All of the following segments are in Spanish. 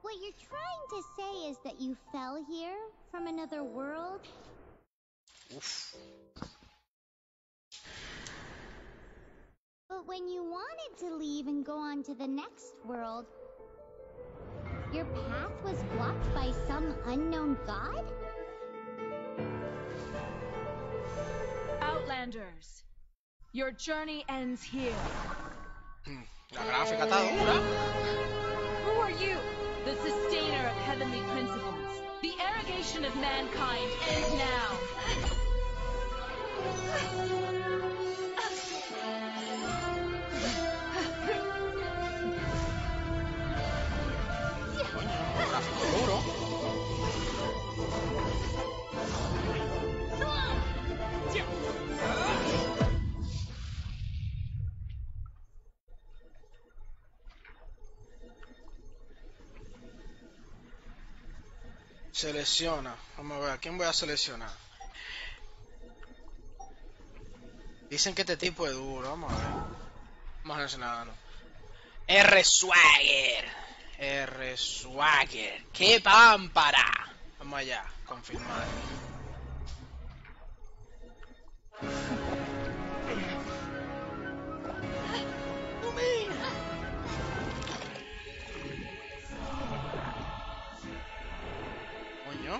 what you're trying to say is that you fell here from another world? Uf. But when you wanted to leave and go on to the next world, your path was blocked by some unknown god? Outlanders, your journey ends here. La gráfica está dura. Who are you? The sustainer of heavenly principles. The arrogation of mankind ends now. Coño, gráfico duro. Selecciona. Vamos a ver, ¿a quién voy a seleccionar? Dicen que este tipo es duro. Vamos a ver. Vamos a seleccionarlo. R. Swagger. R. Swagger. ¡Qué pámpara! Vamos allá. Confirmar. Coño.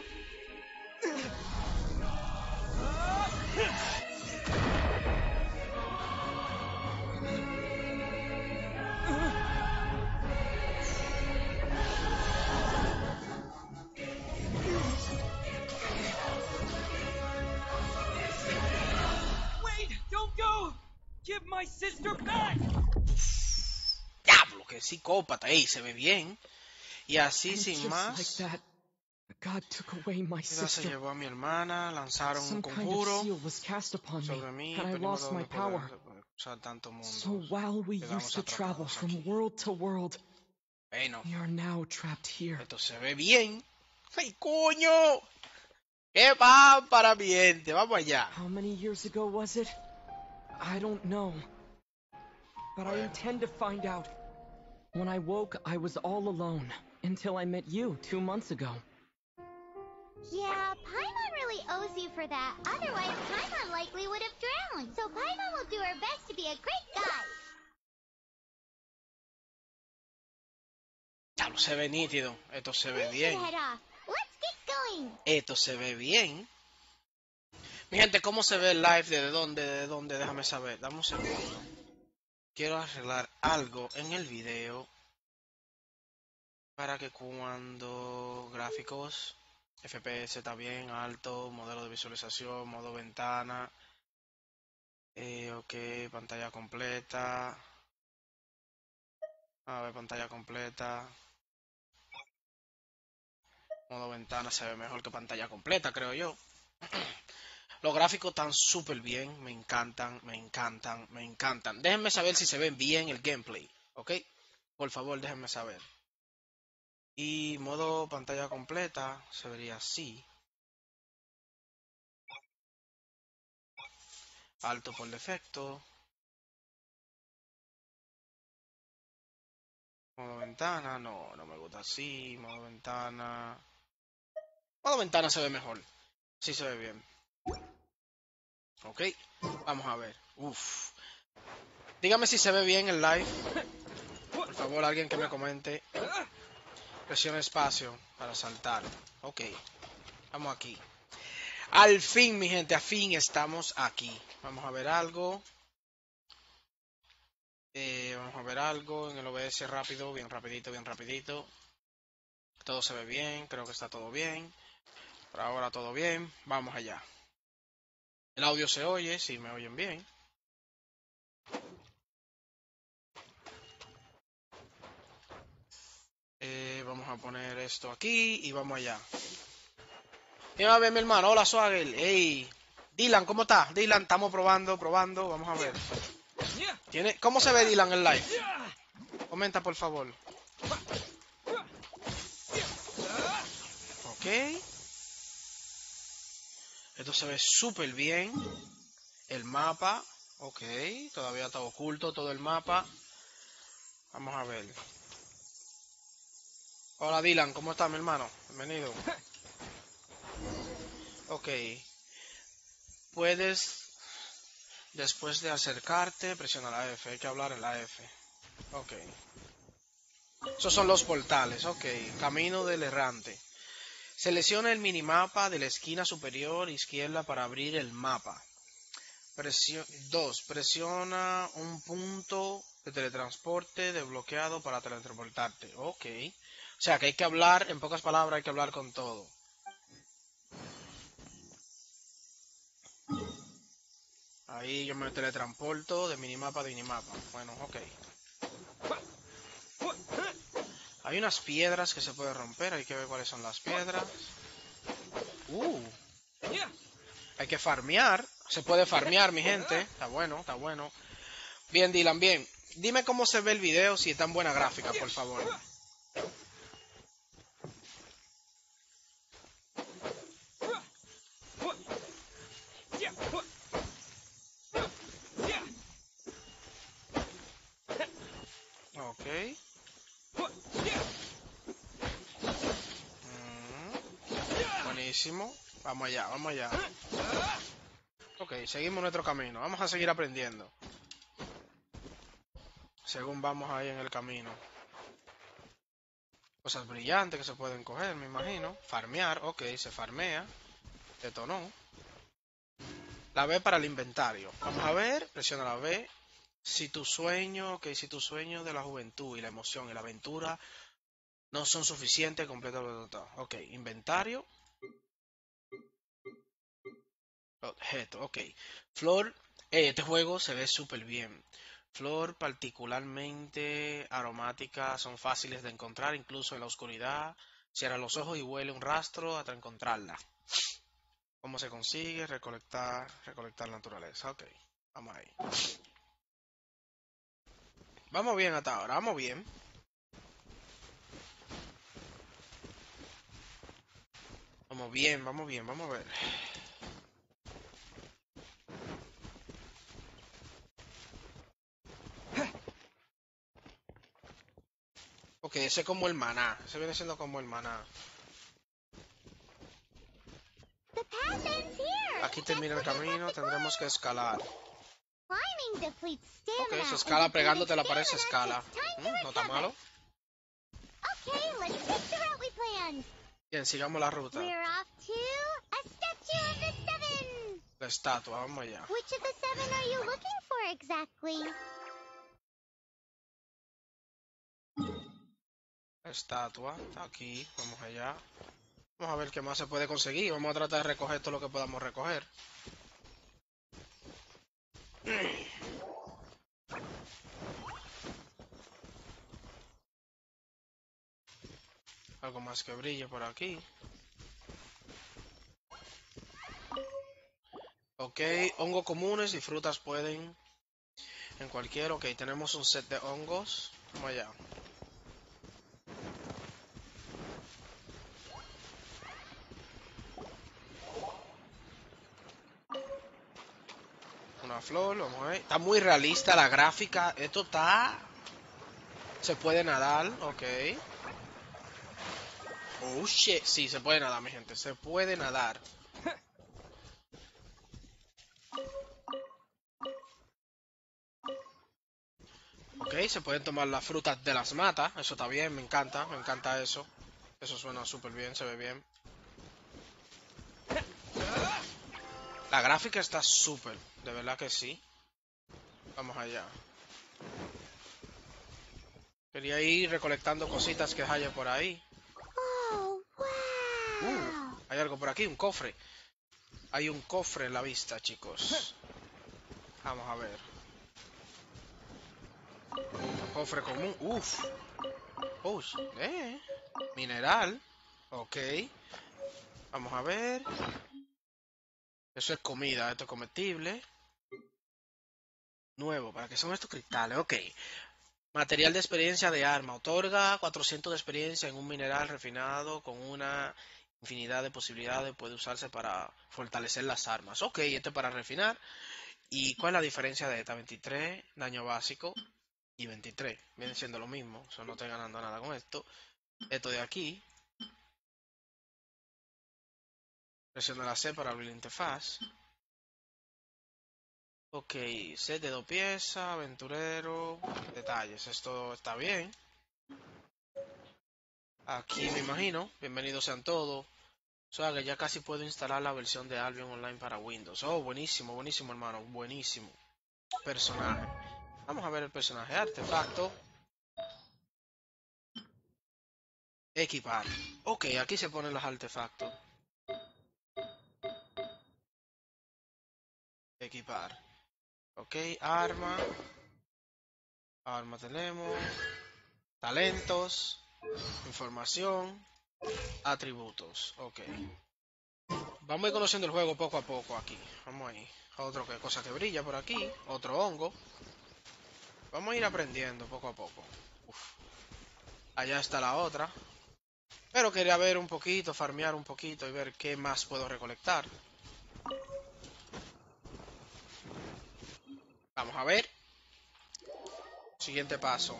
Wait! Don't go! Give my sister back! Diablo, qué psicópata. Ey, se ve bien. Y así And sin just más. like that, God took away my Se sister. llevó a mi hermana, lanzaron un Some kind of conjuro seal was cast upon me, sobre mí, and I pedimos lost my de power. usar tanto mundo. So while we Quedamos used to travel atrapados from aquí. world to world, Bueno, we are now trapped here. esto se ve bien. ¡Ay, coño! ¡Qué pámpara, mi gente! Vamos allá. How many years ago was it? I don't know. But I intend to find out. When I woke, I was all alone, until I met you 2 months ago. Yeah, Paimon really owes you for that. Otherwise, Paimon likely would have drowned. So Paimon will do her best to be a great guide. Diablo, se ve nítido. Esto se ve We should bien. head off. Let's get going. Esto se ve bien. Mi gente, ¿cómo se ve el live? ¿De dónde? ¿De dónde? Déjame saber. Dame un segundo. Quiero arreglar algo en el video para que cuando gráficos, FPS está bien, alto, modelo de visualización, modo ventana, ok, pantalla completa, a ver, pantalla completa, modo ventana se ve mejor que pantalla completa, creo yo. Los gráficos están súper bien, me encantan, me encantan, me encantan. Déjenme saber si se ven bien el gameplay, ¿ok? Por favor, déjenme saber. Y modo pantalla completa se vería así. Alto por defecto. Modo ventana, no me gusta así. Modo ventana. Modo ventana se ve mejor. Sí se ve bien. Ok, vamos a ver. Uf. Dígame si se ve bien el live. Por favor, alguien que me comente. Presiona espacio para saltar. Ok, vamos aquí. Al fin, mi gente, al fin estamos aquí. Vamos a ver algo. Vamos a ver algo en el OBS rápido, bien rapidito, bien rapidito. Todo se ve bien, creo que está todo bien. Por ahora todo bien, vamos allá. El audio se oye, si me oyen bien. Vamos a poner esto aquí y vamos allá. Mira a ver, mi hermano, hola Swagger. Hey, Dylan, ¿cómo estás? Dylan, estamos probando, vamos a ver. ¿Cómo se ve Dylan en live? Comenta por favor. Ok. Esto se ve súper bien. El mapa. Ok. Todavía está oculto todo el mapa. Vamos a ver. Hola Dylan, ¿cómo estás, mi hermano? Bienvenido. Ok. Puedes, después de acercarte, presiona la F. Hay que hablar en la F. Ok. Esos son los portales. Ok. Camino del errante. Selecciona el minimapa de la esquina superior izquierda para abrir el mapa. 2. Presiona un punto de teletransporte desbloqueado para teletransportarte. Ok. O sea que hay que hablar, en pocas palabras, hay que hablar con todo. Ahí yo me teletransporto de minimapa a minimapa. Bueno, ok. Hay unas piedras que se pueden romper, hay que ver cuáles son las piedras. Hay que farmear. Se puede farmear, mi gente. Está bueno, está bueno. Bien, Dylan, bien. Dime cómo se ve el video, si está en buena gráfica, por favor. Ok. Buenísimo. Vamos allá, vamos allá. Ok, seguimos nuestro camino. Vamos a seguir aprendiendo. Según vamos ahí en el camino. Cosas brillantes que se pueden coger, me imagino. Farmear, ok, se farmea. Detonó. La B para el inventario. Vamos a ver, presiona la B. Si tu sueño, ok, si tu sueño de la juventud y la emoción y la aventura no son suficientes, completamente. Ok, inventario. Objeto, ok. Flor, este juego se ve súper bien. Flor particularmente aromática, son fáciles de encontrar incluso en la oscuridad. Cierra los ojos y huele un rastro hasta encontrarla. ¿Cómo se consigue? Recolectar naturaleza. Ok, vamos ahí. Vamos bien hasta ahora, vamos bien. Vamos bien, vamos bien, vamos a ver. Ok, ese es como el maná. Ese viene siendo como el maná. The path ends here. Aquí termina el camino, tendremos que escalar. Climbing depletes Ok, stamina. se and escala depleted pegándote la pared, se stamina escala. takes time to No está recover. malo. Okay, let's take the route we planned. Bien, sigamos la ruta. We're off to a statue of the seven. La estatua, vamos allá. Which of the seven are you looking for exactly? La estatua, está aquí, vamos allá. Vamos a ver qué más se puede conseguir. Vamos a tratar de recoger todo lo que podamos recoger. Algo más que brille por aquí. Ok, hongos comunes y frutas pueden en cualquier. Ok, tenemos un set de hongos. Vamos allá. Una flor, vamos a ver. Está muy realista la gráfica. Esto está... Se puede nadar, ok. Oh shit, sí, se puede nadar, mi gente. Se puede nadar. Ok, se pueden tomar las frutas de las matas. Eso está bien, me encanta eso. Eso suena súper bien, se ve bien. La gráfica está súper, de verdad que sí. Vamos allá. Quería ir recolectando cositas que haya por ahí. Oh, wow. Hay algo por aquí, un cofre. Hay un cofre en la vista, chicos. Vamos a ver. Cofre común. Uf. Mineral. Ok. Vamos a ver. Eso es comida, esto es comestible. Nuevo, ¿para qué son estos cristales? Ok. Material de experiencia de arma. Otorga 400 de experiencia en un mineral refinado con una infinidad de posibilidades. Puede usarse para fortalecer las armas. Ok, este es para refinar. ¿Y cuál es la diferencia de esta? 23, daño básico y 23. Viene siendo lo mismo. O sea, no estoy ganando nada con esto. esto de aquí. Presiona la C para abrir la interfaz. Ok, set de 2 piezas, aventurero, detalles. Esto está bien. Aquí me imagino, bienvenidos sean todos. O sea que ya casi puedo instalar la versión de Albion Online para Windows. Oh, buenísimo, buenísimo hermano, buenísimo. Personaje. Vamos a ver el personaje. Artefacto. Equipar. Ok, aquí se ponen los artefactos. Equipar. Ok, arma. Arma tenemos. Talentos. Información. Atributos. Ok. Vamos a ir conociendo el juego poco a poco aquí. Vamos ahí. Otra cosa que brilla por aquí. Otro hongo. Vamos a ir aprendiendo poco a poco. Uf. Allá está la otra. Pero quería ver un poquito, farmear un poquito y ver qué más puedo recolectar. Vamos a ver. Siguiente paso.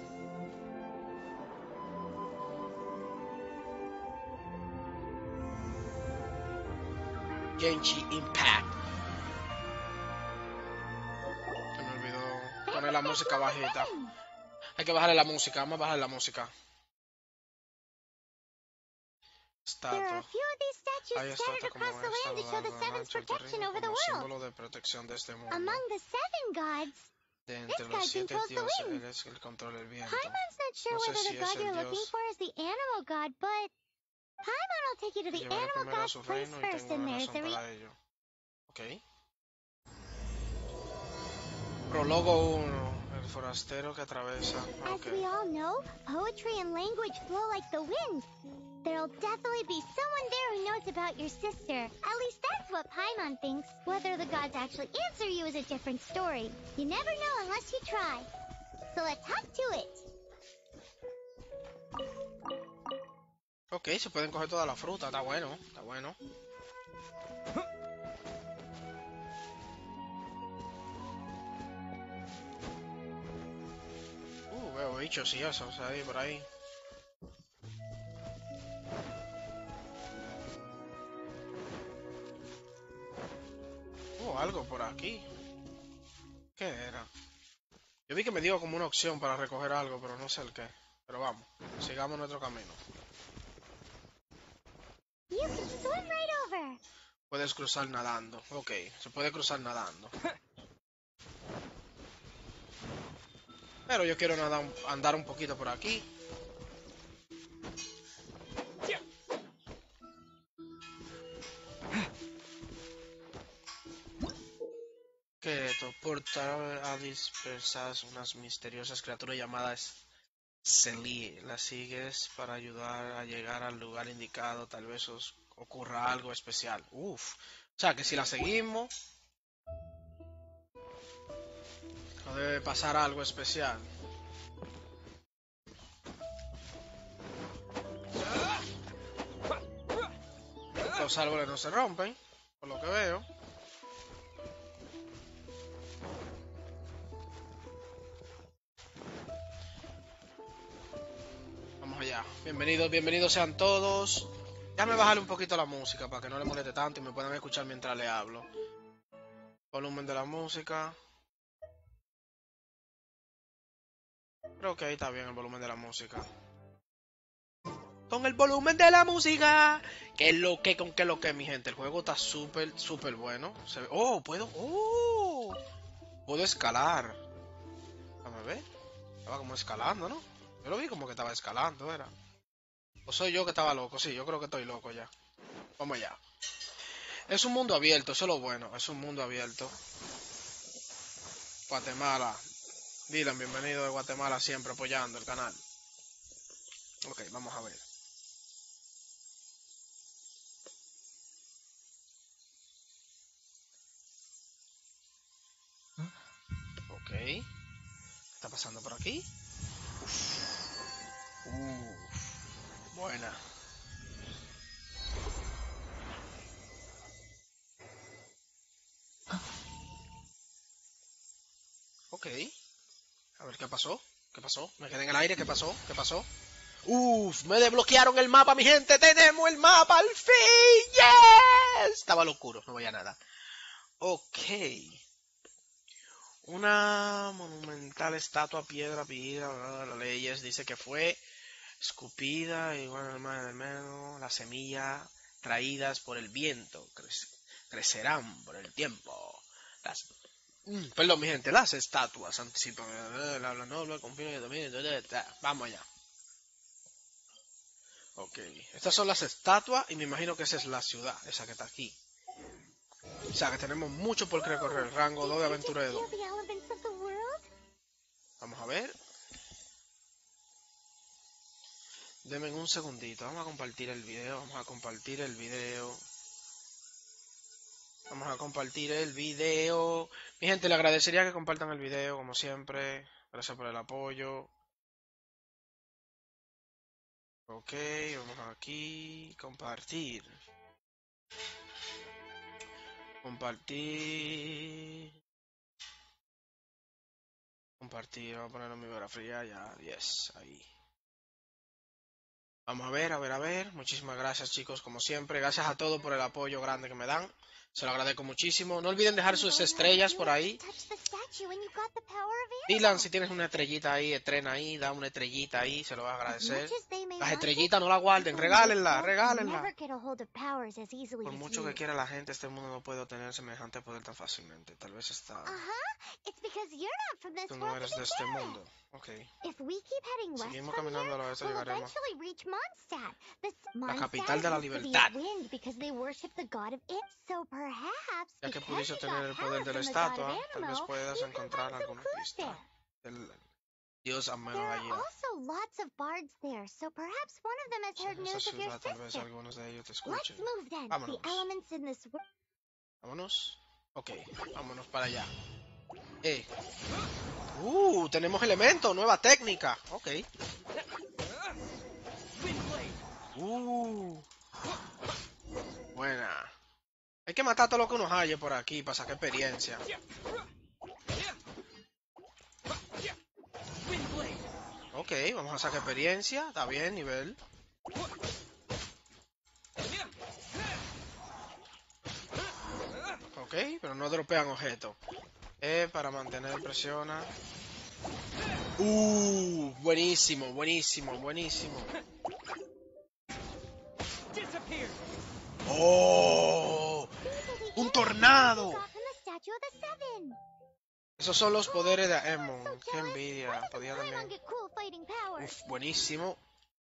Genji Impact. Se me olvidó poner la música bajita. Hay que bajarle la música. Vamos a bajarle la música. There are a Estatua. few of these statues Hay scattered estatua como across the esta land to show the Seven's protection over the como world. símbolo de protección de este mundo. Among the 7 gods, De this entre god los 7 controls the dioses, wind. él es el control del viento. Paimon's not sure No sé whether si the es god el you're looking dios. for is the animal god, but Paimon will take you to Te the llevaré animal primero a god's su place reino y first, tengo and una there's razón the para ello. Ok. Prólogo 1. El forastero que atraviesa. As Ok. we all know, poetry and language flow like the wind. There'll definitely be someone there who knows about your sister. At least that's what Paimon thinks. Whether the gods actually answer you is a different story. You never know unless you try. So let's hop to it. Ok, se pueden coger toda la fruta. Está bueno, está bueno. Veo bichos y eso, o sea, ahí por ahí. Algo por aquí. ¿Qué era? Yo vi que me dio como una opción para recoger algo, pero no sé el qué. Pero vamos, sigamos nuestro camino. You can swim right over. Puedes cruzar nadando. Ok, se puede cruzar nadando. Pero yo quiero andar un poquito por aquí. ¿Qué es esto? Portar a dispersar unas misteriosas criaturas llamadas Celie. Las sigues para ayudar a llegar al lugar indicado. Tal vez os ocurra algo especial. Uf. O sea que si la seguimos, no debe pasar algo especial. Los árboles no se rompen, por lo que veo. Vamos allá. Bienvenidos, bienvenidos sean todos. Déjame bajarle un poquito la música para que no le moleste tanto y me puedan escuchar mientras le hablo. Volumen de la música. Creo que ahí está bien el volumen de la música. Con el volumen de la música. ¿Qué es lo que? ¿Con qué es lo que, mi gente? El juego está súper, súper bueno. Puedo escalar. Déjame ver. Estaba como escalando, ¿no? Yo lo vi como que estaba escalando, era. ¿O soy yo que estaba loco? Sí, yo creo que estoy loco ya. Vamos allá. Es un mundo abierto, eso es lo bueno. Es un mundo abierto. Guatemala. Dylan, bienvenido de Guatemala, siempre apoyando el canal. Ok, vamos a ver. Ok. ¿Qué está pasando por aquí? Buena. Ok. A ver, ¿qué pasó? ¿Qué pasó? Me quedé en el aire, ¿qué pasó? ¿Qué pasó? Uf, me desbloquearon el mapa, mi gente. Tenemos el mapa al fin. Yes. Estaba lo oscuro, no veía nada. Ok. Una monumental estatua piedra pida las leyes dice que fue escupida y bueno, del menos las semillas traídas por el viento crecerán por el tiempo. Perdón, mi gente, las estatuas anticipan la noble confío y dominio. Vamos allá. Ok, estas son las estatuas y me imagino que esa es la ciudad, esa que está aquí. O sea que tenemos mucho por recorrer. Rango 2 de aventurero. Vamos a ver. Denme un segundito. Vamos a compartir el video. Vamos a compartir el video. Vamos a compartir el video. Mi gente, le agradecería que compartan el video, como siempre. Gracias por el apoyo. Ok, vamos aquí. Compartir. Compartir. Compartir. Vamos a ponerlo en mi biografía. Ya, yes, ahí. Vamos a ver, a ver, a ver. Muchísimas gracias, chicos, como siempre. Gracias a todos por el apoyo grande que me dan. Se lo agradezco muchísimo. No olviden dejar sus estrellas por ahí. Dylan, si tienes una estrellita ahí, estrena ahí, da una estrellita ahí, se lo vas a agradecer. Las estrellitas no las guarden, regálenlas, regálenlas. Por mucho que quiera la gente, este mundo no puede obtener semejante poder tan fácilmente. Tal vez está... Tú no eres de este mundo. Ok. Seguimos caminando a la vez, llegaremos. La capital de la libertad. Ya que pudiste tener el poder de la estatua, tal vez puedas encontrar alguna pista del dios Ameno allí. En esa ciudad tal vez algunos de ellos te escuchen. Vámonos. Vámonos. Ok, vámonos para allá. Tenemos elementos, nueva técnica. Ok. Buena. Hay que matar todo lo que uno halle por aquí para sacar experiencia. Ok, vamos a sacar experiencia. Está bien, nivel. Ok, pero no dropean objetos. Para mantener presiona. Buenísimo, buenísimo, buenísimo. ¡Oh! ¡Un tornado! Esos son los poderes de Aemon. ¡Qué envidia! Podía también... buenísimo.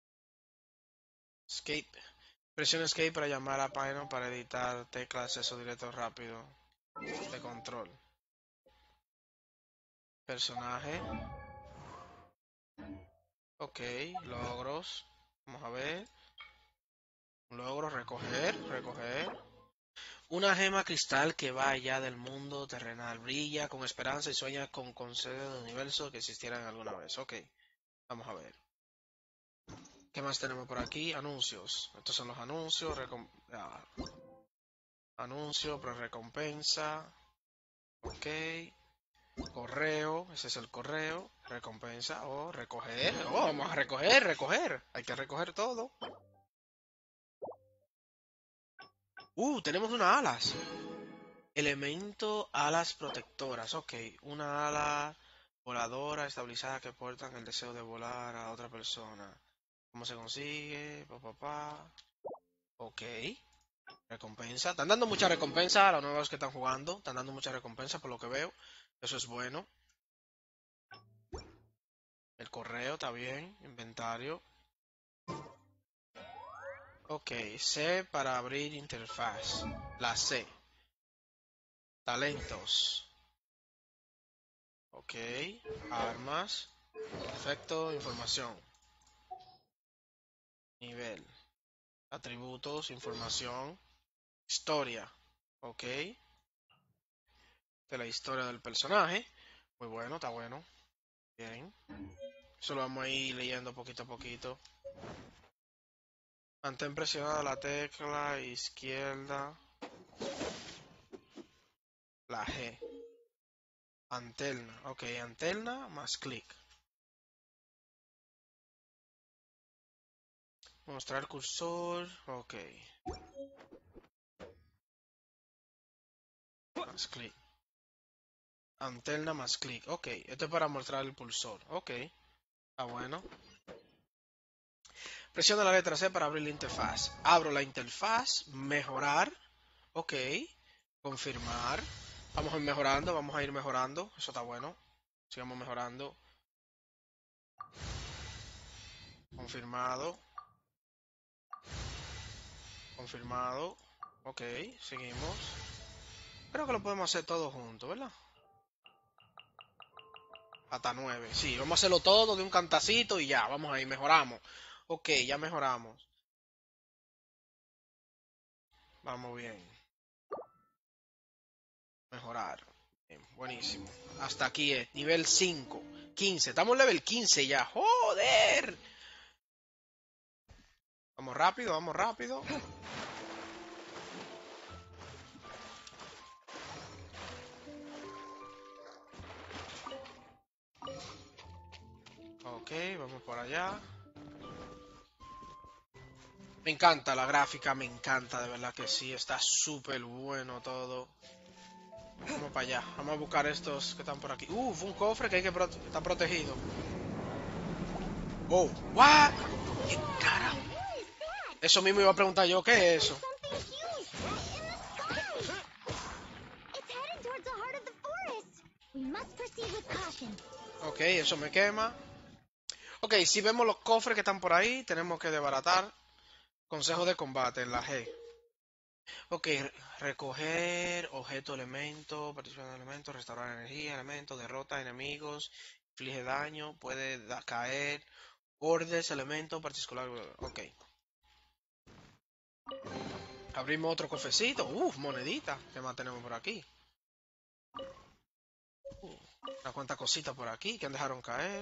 Escape. Presiona Escape para llamar a Paimon para editar tecla de acceso directo rápido de control. Personaje. Ok, logros. Vamos a ver. Logro recoger. Una gema cristal que va allá del mundo terrenal. Brilla con esperanza y sueña con conceder el universo que existieran alguna vez. Ok, vamos a ver. ¿Qué más tenemos por aquí? Anuncios. Estos son los anuncios. Anuncio, recompensa. Ok. Correo. Ese es el correo. Recompensa. Recoger. Vamos a recoger. Hay que recoger todo. Tenemos unas alas. Elemento alas protectoras. Ok, una ala voladora estabilizada que portan el deseo de volar a otra persona. ¿Cómo se consigue? Ok. Recompensa. Están dando mucha recompensa a los nuevos que están jugando. Están dando mucha recompensa por lo que veo. Eso es bueno. El correo está bien. Inventario. Ok. C para abrir interfaz. La C. Talentos. Ok. Armas. Perfecto. Información. Nivel. Atributos. Información. Historia. Ok. De la historia del personaje. Muy bueno, está bueno. Bien. Eso lo vamos a ir leyendo poquito a poquito. Mantén presionada la tecla izquierda. La G. Antelna. Ok, antelna más clic. Mostrar cursor. Ok. Más clic. Anterna más clic. Ok. Esto es para mostrar el pulsor. Ok. Está bueno. Presiona la letra C para abrir la interfaz. Abro la interfaz. Mejorar. Ok. Confirmar. Vamos a ir mejorando. Vamos a ir mejorando. Eso está bueno. Sigamos mejorando. Confirmado. Confirmado. Ok. Seguimos. Creo que lo podemos hacer todo junto, ¿verdad? Hasta 9. Sí, vamos a hacerlo todo de un cantacito y ya. Vamos ahí, mejoramos. Ok, ya mejoramos. Vamos bien. Mejorar. Bien, buenísimo. Hasta aquí es. Nivel 5. 15. Estamos en level 15 ya. ¡Joder! Vamos rápido, vamos rápido. Ok, vamos por allá. Me encanta la gráfica, me encanta, de verdad que sí. Está súper bueno todo. Vamos para allá. Vamos a buscar estos que están por aquí. Uf, un cofre que hay que está protegido. Oh, what? ¿Qué cara? What is that? Eso mismo iba a preguntar yo, ¿qué es eso? Something huge in the sky. It's headed towards the heart of the forest. We must proceed with caution. Ok, eso me quema. Ok, si vemos los cofres que están por ahí, tenemos que desbaratar. Consejo de combate en la G. Ok, recoger objeto, elemento, participación de elementos, restaurar energía, elemento, derrota enemigos, inflige daño, puede caer, órdenes, elemento, particular. Ok. Abrimos otro cofrecito. Monedita. ¿Qué más tenemos por aquí? Una cuanta cosita por aquí que dejaron caer.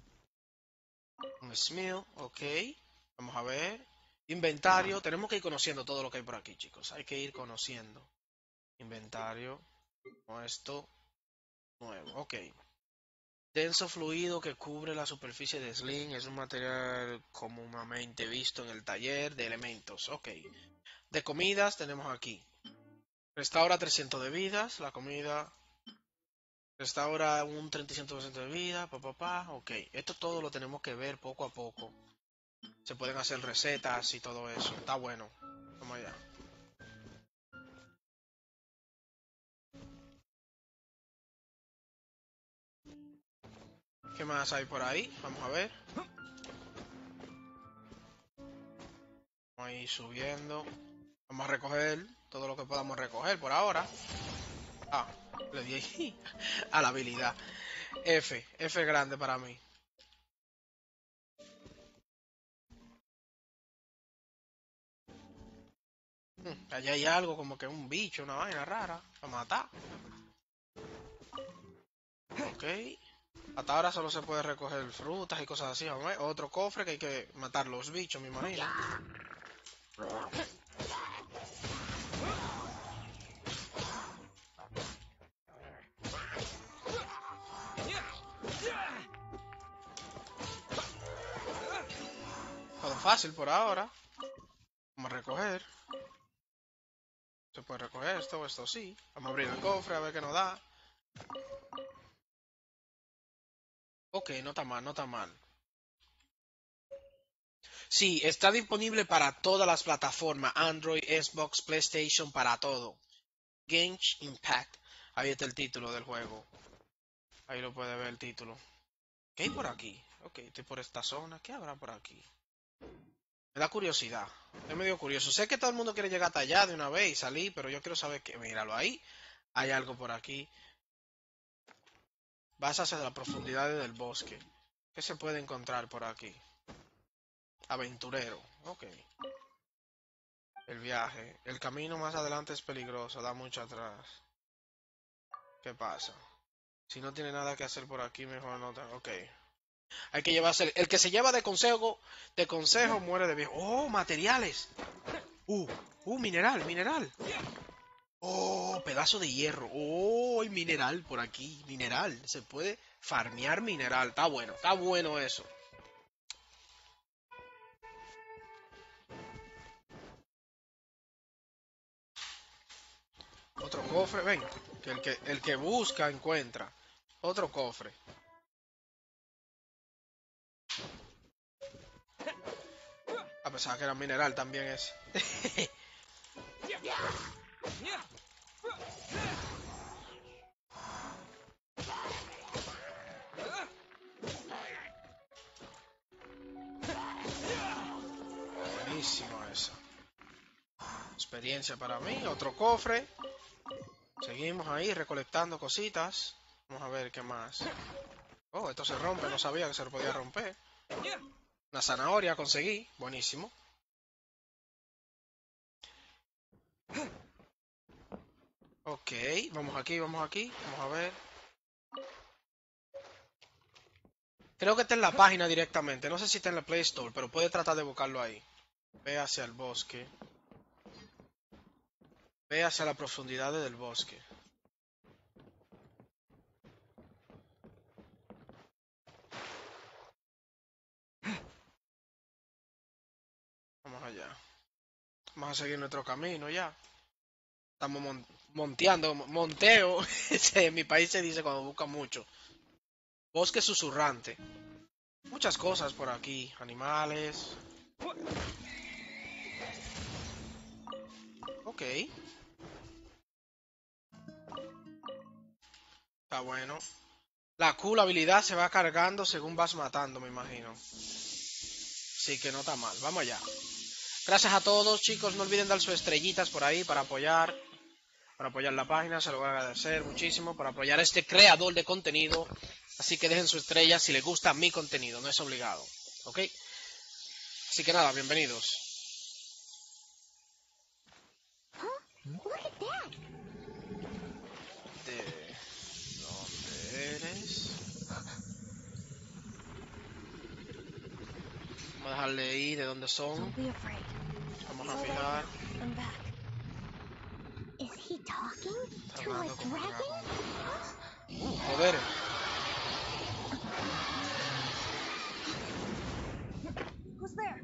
Un Smil, ok. Vamos a ver. Inventario. Tenemos que ir conociendo todo lo que hay por aquí, chicos. Hay que ir conociendo. Inventario. Esto. Nuevo, ok. Denso fluido que cubre la superficie de Sling. Es un material comúnmente visto en el taller de elementos. Ok. De comidas tenemos aquí. Restaura 300 de vidas. La comida restaura un 35% de vida. Ok. Esto todo lo tenemos que ver poco a poco. Se pueden hacer recetas y todo eso. Está bueno. Vamos allá. ¿Qué más hay por ahí? Vamos a ver. Vamos a ir subiendo. Vamos a recoger todo lo que podamos recoger por ahora. Ah, le di ahí a la habilidad. F. F grande para mí. Allá hay algo como que un bicho, una vaina rara. A matar. Ok. Hasta ahora solo se puede recoger frutas y cosas así. Vamos a ver. Otro cofre que hay que matar los bichos, me imagino. Todo fácil por ahora. Vamos a recoger. Se puede recoger esto sí. Vamos a abrir el cofre a ver qué nos da. Ok, no está mal, no está mal. Sí, está disponible para todas las plataformas. Android, Xbox, PlayStation, para todo. Genshin Impact. Ahí está el título del juego. Ahí lo puede ver el título. ¿Qué hay por aquí? Ok, estoy por esta zona. ¿Qué habrá por aquí? Me da curiosidad. Estoy medio curioso. Sé que todo el mundo quiere llegar hasta allá de una vez y salir, pero yo quiero saber que, míralo ahí. Hay algo por aquí. Vas hacia las profundidades del bosque. ¿Qué se puede encontrar por aquí? Aventurero. Ok. El viaje. El camino más adelante es peligroso. Da mucho atrás. ¿Qué pasa? Si no tiene nada que hacer por aquí, mejor no. Ok. Hay que llevarse. El que se lleva de consejo muere de viejo. Oh, materiales. Mineral, mineral. Oh, pedazo de hierro. Oh, hay mineral por aquí. Mineral. Se puede farmear mineral. Está bueno eso. Otro cofre, ven. Que el que busca encuentra. Otro cofre. A pesar que era mineral también es. Buenísimo eso. Experiencia para mí. Otro cofre. Seguimos ahí recolectando cositas. Vamos a ver qué más. Oh, esto se rompe. No sabía que se lo podía romper. Una zanahoria conseguí. Buenísimo. Ok, vamos aquí, vamos aquí. Vamos a ver. Creo que está en la página directamente. No sé si está en la Play Store, pero puede tratar de buscarlo ahí. Ve hacia el bosque. Ve hacia las profundidades del bosque. Vamos allá. Vamos a seguir nuestro camino ya. Estamos monteando, monteo. En mi país se dice cuando busca mucho. Bosque susurrante. Muchas cosas por aquí. Animales. Ok. Está bueno. La cool habilidad se va cargando según vas matando, me imagino. Sí, que no está mal. Vamos allá. Gracias a todos, chicos. No olviden dar sus estrellitas por ahí para apoyar la página. Se lo voy a agradecer muchísimo. Para apoyar a este creador de contenido. Así que dejen su estrella si les gusta mi contenido. No es obligado. ¿Ok? Así que nada, bienvenidos. Look at that. ¿De dónde eres? Vamos a dejarle ahí de dónde son. Don't be afraid. Vamos a fijar. I'm back. Is he talking Está to a hablando como dragon? Poderes. Who's there?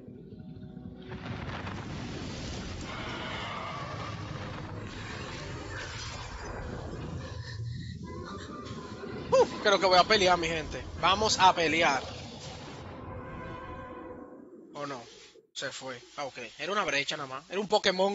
Creo que voy a pelear, mi gente. Vamos a pelear. ¿O no? Se fue. Ah, ok. Era una brecha nada más. Era un Pokémon.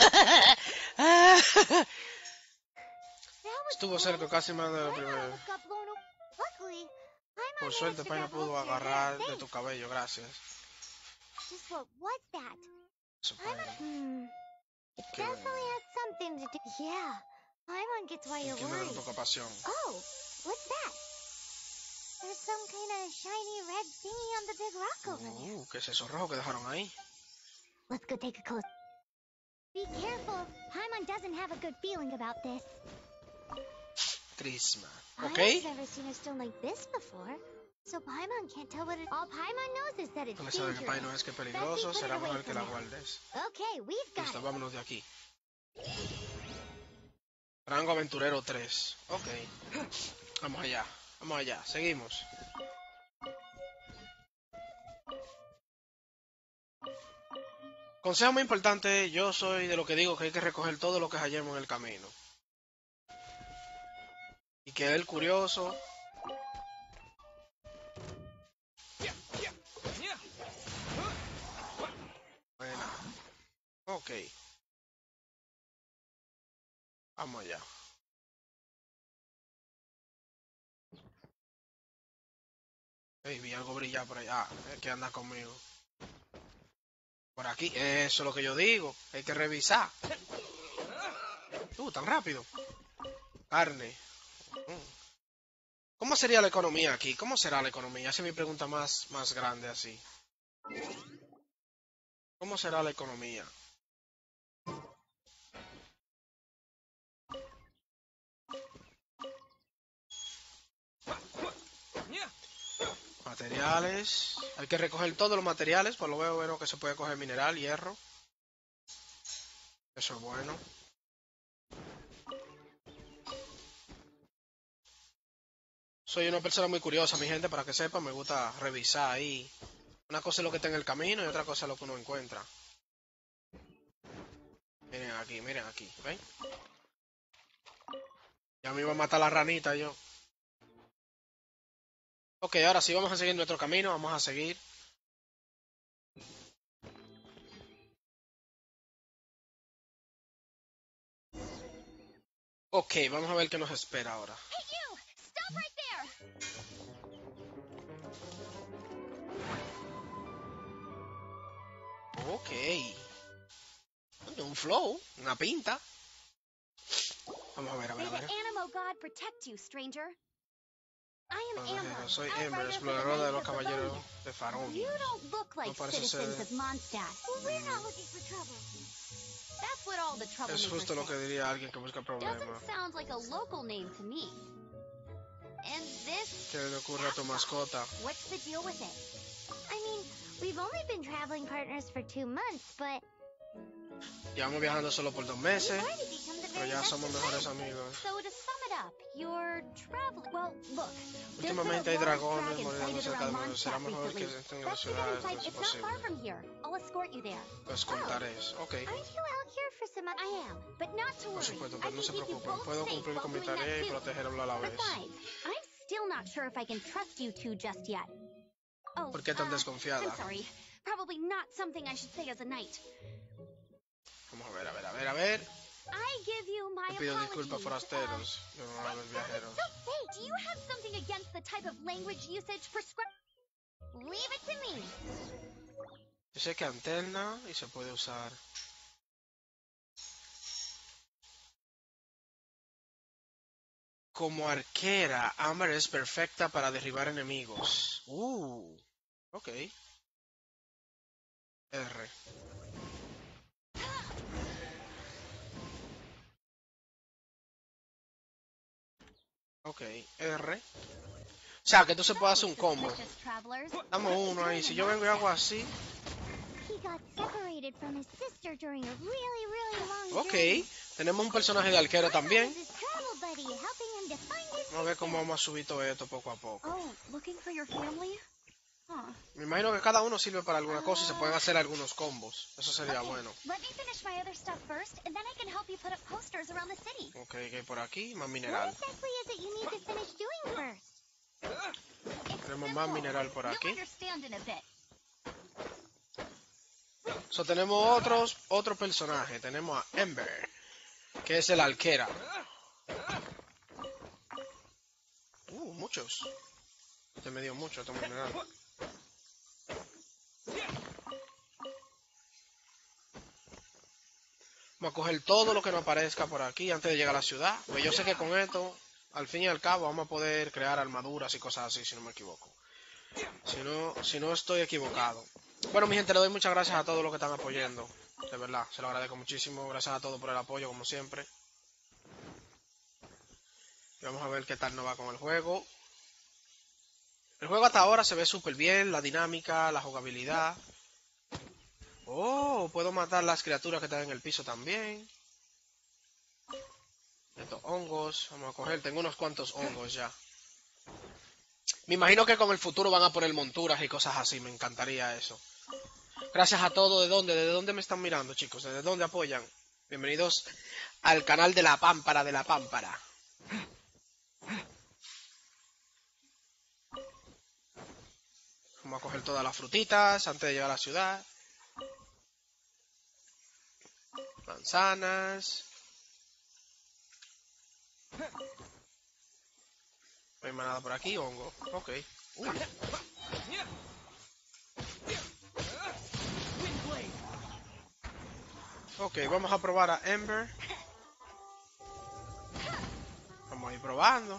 Estuvo cerca, casi más de la primera. Luckily, Por suerte, Paimon pudo agarrar de tu cabello. Gracias. Just what was that? Eso, Paimon. It Qué definitely has something to do. Yeah, Paimon gets why you're Entiendo de worried. tu preocupación. Oh, what's that? There's some kind of shiny red thingy on the big rock over there. ¿Qué es eso rojo que dejaron ahí? Let's go take a close. Be careful. Paimon doesn't have a good feeling about this. Crisma. ¿Ok? Paimon's never seen a stone like this before. So Paimon can't tell what it. All Paimon knows is that it's Porque sabe que dangerous. Paimon es que peligroso. Será mejor que la guardes. Okay, we've got Listo, it. vámonos de aquí. Rango aventurero 3. Ok. Vamos allá. Vamos allá. Seguimos. Consejo muy importante. Yo soy de lo que digo que hay que recoger todo lo que hallemos en el camino. Y que el curioso. Buena. Ok. Vamos allá. Hey, vi algo brillar por allá. Que anda conmigo. Por aquí. Eso es lo que yo digo. Hay que revisar. Tan rápido. Carne. ¿Cómo sería la economía aquí? ¿Cómo será la economía? Esa es mi pregunta más grande así. ¿Cómo será la economía? Materiales. Hay que recoger todos los materiales. Por lo veo, bueno, que se puede coger mineral, hierro. Eso es bueno. Soy una persona muy curiosa, mi gente, para que sepan. Me gusta revisar ahí. Una cosa es lo que está en el camino y otra cosa es lo que uno encuentra. Miren aquí, ¿ven? Ya me iba a matar la ranita yo. Ok, ahora sí vamos a seguir nuestro camino, vamos a seguir. Ok, vamos a ver qué nos espera ahora. Hey, you! Stop right there! Ok. Un flow, una pinta. Vamos a ver, a ver, May a the ver. Animo God protect you, stranger. I am Amber, Soy Amber, outrider for the explorador de Knights los of caballeros Livonia. de Faron. You don't look like No parece citizens ser- of Mondstadt. Well, we're not looking for trouble. That's what all the Es troublemakers justo lo que say. diría alguien que busca problemas. Doesn't sound like a local name to me. And this... ¿Qué le ocurre a tu mascota? What's the deal with it? I mean, we've only been traveling partners for 2 months, but Llevamos viajando solo por 2 we've meses, already become the pero very ya best somos of mejores friends. amigos. So to sum it up, you're traveling... Well, look, there's been a Últimamente hay large dragones dragon muriendo sighted cerca de around nosotros. Será Mondstadt mejor que recently. estén en la Let's ciudad begin lo fight. antes It's not far posible. from here. I'll escort you there. Los contaré. Ok, Aren't you out here for some... I am, but not to por worry. supuesto, I pero no can se keep you preocupen. both Puedo safe cumplir while con mi doing that tarea y too. protegerlo a la vez. Besides, I'm still not sure if I can trust you two just yet. Oh, ¿Por qué tan desconfiada? I'm sorry. Probably not something I should say as a knight. Vamos a ver, a ver, a ver, a ver. I give you my Te pido apologies. disculpas, forasteros. Yo no hablo viajeros. Say, do you have something against the type of language usage prescribed? Leave it to me. Yo sé que alterna y se puede usar. Como arquera, Amber es perfecta para derribar enemigos. Ok. R. Ok, R. O sea, que tú se puede hacer un combo. Suspicious travelers. Damos uno ahí. Si yo vengo y hago así. He got separated from his sister during a really long Ok. journey. Tenemos un personaje de arquero también. I was his travel buddy, helping him to find his Vamos a ver cómo sister. vamos a subir todo esto poco a poco. Oh, looking for your family? Huh. Me imagino que cada uno sirve para alguna cosa y se pueden hacer algunos combos. Eso sería Okay, bueno. let me finish my other stuff first, and then I can help you put up posters around the city. Ok, que hay por aquí, más What mineral. exactly is it you need to finish doing first? It's Tenemos más simple. mineral por You'll aquí. understand in a bit. So, tenemos otro personaje. Tenemos a Amber, que es el arquera. Muchos. Este me dio mucho, este mineral. Vamos a coger todo lo que nos aparezca por aquí antes de llegar a la ciudad. Pues yo sé que con esto, al fin y al cabo, vamos a poder crear armaduras y cosas así, si no me equivoco. Si no estoy equivocado. Bueno, mi gente, le doy muchas gracias a todos los que están apoyando. De verdad, se lo agradezco muchísimo. Gracias a todos por el apoyo, como siempre. Y vamos a ver qué tal nos va con el juego. El juego hasta ahora se ve súper bien. La dinámica, la jugabilidad. Oh, puedo matar las criaturas que están en el piso también. Estos hongos, vamos a coger, tengo unos cuantos hongos ya. Me imagino que con el futuro van a poner monturas y cosas así, me encantaría eso. Gracias a todos, ¿de dónde me están mirando, chicos? ¿Desde dónde apoyan? Bienvenidos al canal de la Pámpara de la Pámpara. Vamos a coger todas las frutitas antes de llegar a la ciudad. Manzanas. No hay más nada por aquí, hongo. Ok. Ok, vamos a probar a Amber. Vamos a ir probando.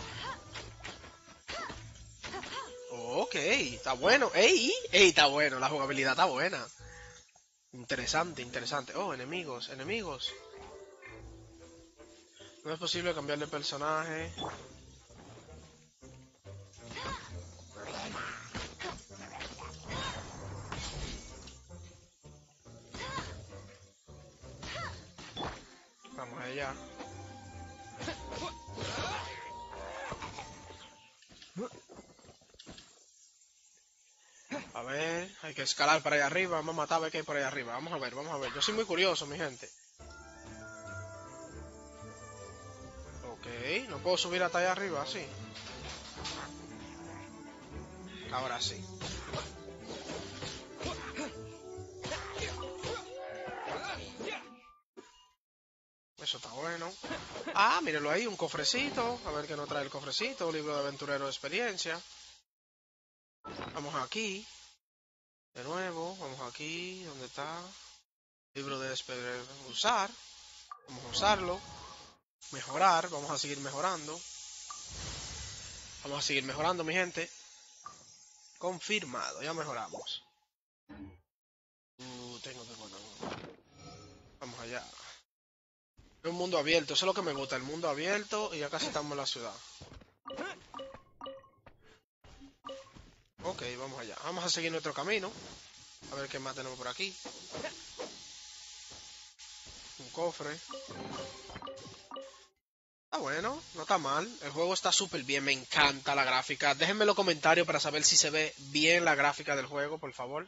Ok, está bueno. ¡Ey! ¡Ey! Está bueno, la jugabilidad está buena. Interesante, interesante. Oh, enemigos, enemigos. No es posible cambiar de personaje. Vamos allá. A ver, hay que escalar para allá arriba. Vamos a matar a ver qué hay por allá arriba. Vamos a ver, vamos a ver. Yo soy muy curioso, mi gente. Ok, no puedo subir hasta allá arriba, sí. Ahora sí. Eso está bueno. Ah, mírenlo ahí, un cofrecito. A ver qué nos trae el cofrecito. Libro de aventurero de experiencia. Vamos aquí. De nuevo, vamos aquí. ¿Dónde está? Libro de usar. Vamos a usarlo. Mejorar. Vamos a seguir mejorando. Vamos a seguir mejorando, mi gente. Confirmado. Ya mejoramos. Tengo. Vamos allá. Es un mundo abierto. Eso es lo que me gusta. El mundo abierto. Y ya casi estamos en la ciudad. Ok, vamos allá. Vamos a seguir nuestro camino. A ver qué más tenemos por aquí. Un cofre. Ah, bueno, no está mal. El juego está súper bien. Me encanta la gráfica. Déjenme los comentarios para saber si se ve bien la gráfica del juego, por favor.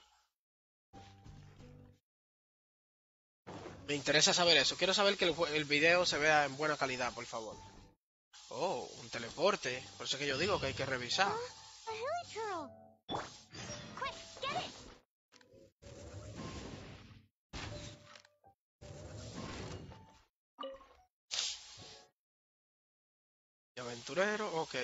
Me interesa saber eso. Quiero saber que el video se vea en buena calidad, por favor. Oh, un teleporte. Por eso es que yo digo que hay que revisar. A hilichurl. Quick, get it. Y aventurero, ok.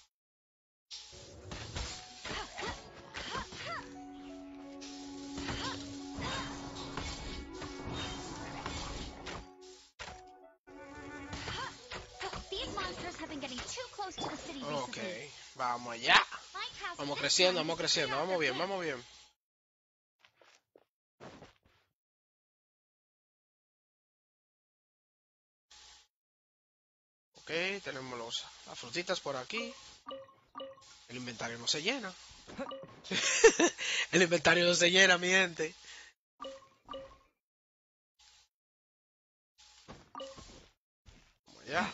These monsters have been getting too close to the city Ok, recently. vamos allá. Vamos creciendo, vamos creciendo. Vamos bien, vamos bien. Ok, tenemos las frutitas por aquí. El inventario no se llena. El inventario no se llena, mi gente. Vamos allá.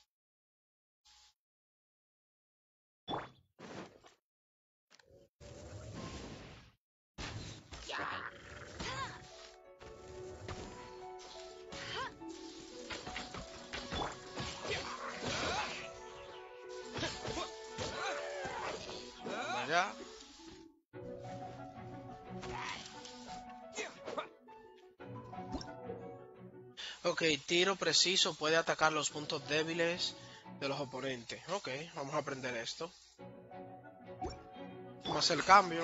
Vamos allá. Ok, tiro preciso puede atacar los puntos débiles de los oponentes. Ok, vamos a aprender esto. Vamos a hacer el cambio.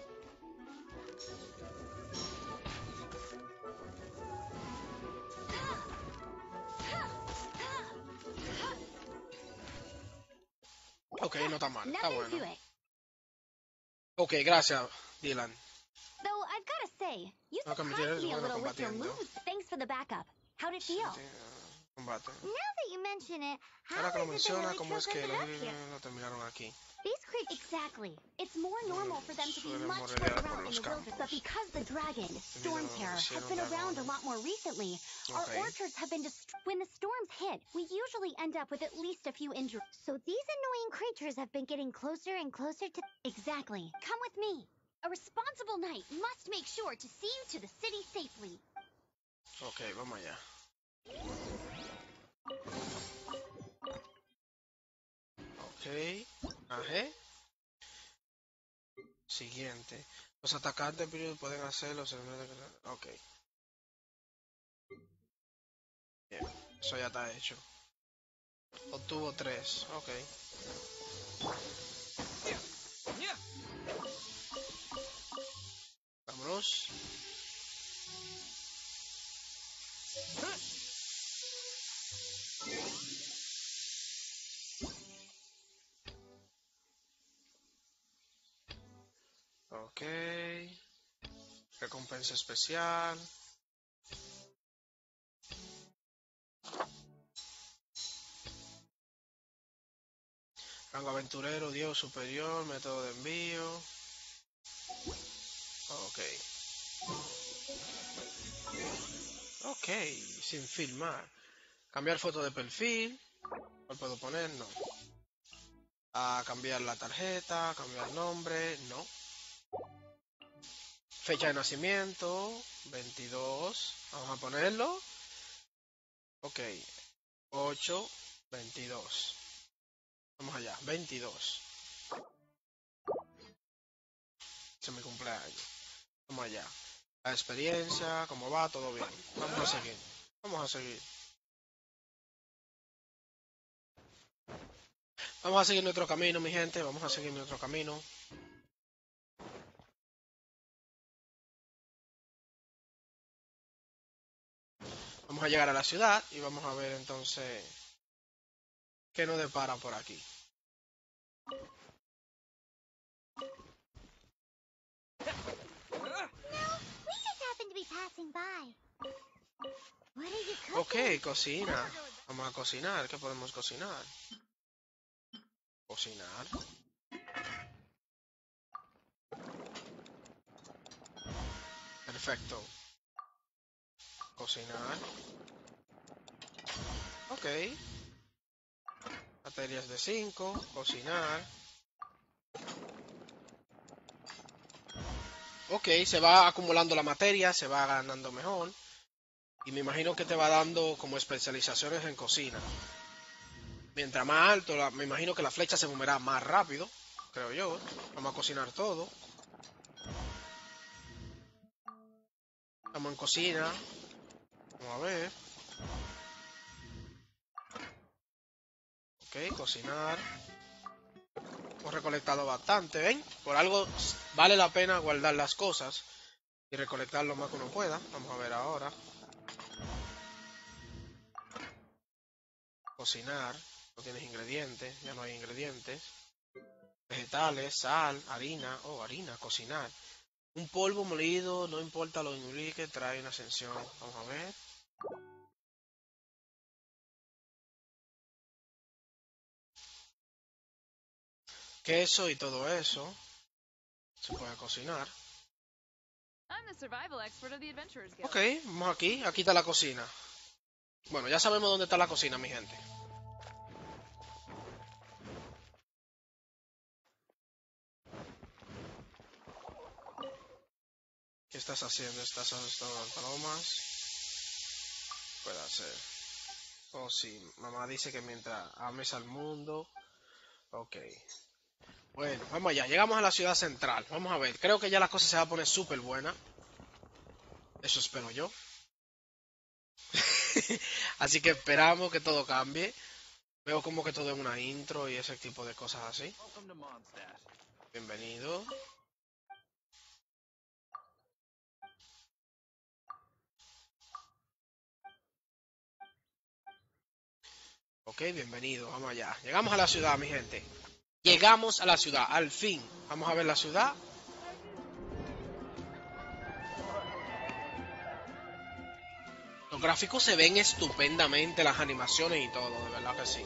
Ok, no está mal, está Nothing to bueno. it. Ok, gracias, Dylan. Though I've gotta say, you No, que me surprised tienes me a bueno little with your combatiendo. moves. Thanks for the backup. How'd it feel? Combate. Now that you mention it, how Ahora que lo is it the menciona, ¿cómo es hilichurls que ended los up here? lo terminaron aquí? These creatures. Exactly. It's more normal for them to be Suelen much morrear further por out in los the wilderness. campos. But because the dragon, Storm Debido a Terror, has hicieron been around a dragón. lot more recently, our Ok. orchards have been destroyed. When the storms hit, we usually end up with at least a few injuries. So these annoying creatures have been getting closer and closer to. Exactly. Come with me. A responsible knight must make sure to see you to the city safely. Ok, vamos allá. Ok. Ajá. Siguiente. Los atacantes pueden hacerlo. Ok. Bien. Eso ya está hecho. Obtuvo 3. Ok. Vámonos. Ok. Recompensa especial. Rango aventurero, Dios superior, método de envío. Ok. Ok, sin filmar. Cambiar foto de perfil. ¿Cuál puedo poner? No. Cambiar la tarjeta, cambiar nombre, no. Fecha de nacimiento, 22. Vamos a ponerlo. Ok. 8 22. Vamos allá, 22. Ese es mi cumpleaños. Vamos allá. La experiencia, cómo va, todo bien. Vamos a seguir. Vamos a seguir. Vamos a seguir nuestro camino, mi gente. Vamos a seguir nuestro camino. Vamos a llegar a la ciudad y vamos a ver entonces qué nos depara por aquí. Ok, cocina. Vamos a cocinar. ¿Qué podemos cocinar? Cocinar. Perfecto. Cocinar. Ok. Baterías de 5. Cocinar. Ok, se va acumulando la materia, se va ganando mejor. Y me imagino que te va dando como especializaciones en cocina. Mientras más alto, me imagino que la flecha se moverá más rápido, creo yo. Vamos a cocinar todo. Estamos en cocina. Vamos a ver. Ok, cocinar. Hemos recolectado bastante, ¿ven? Por algo vale la pena guardar las cosas y recolectar lo más que uno pueda. Vamos a ver ahora. Cocinar. No tienes ingredientes, ya no hay ingredientes. Vegetales, sal, harina. Oh, harina, cocinar. Un polvo molido, no importa lo implique, trae una ascensión. Vamos a ver. Queso y todo eso se puede cocinar. I'm the survival expert of the Adventurers Guild. Ok, vamos aquí. Aquí está la cocina. Bueno, ya sabemos dónde está la cocina, mi gente. ¿Qué estás haciendo? ¿Estás asustando las palomas? Puede hacer. Oh, sí. Mamá dice que mientras ames al mundo. Ok. Bueno, vamos allá. Llegamos a la ciudad central. Vamos a ver. Creo que ya la cosa se va a poner súper buena. Eso espero yo. Así que esperamos que todo cambie. Veo como que todo es una intro y ese tipo de cosas así. Bienvenido. Ok, bienvenido. Vamos allá. Llegamos a la ciudad, mi gente. Llegamos a la ciudad, al fin. Vamos a ver la ciudad. Los gráficos se ven estupendamente, las animaciones y todo, de verdad que sí.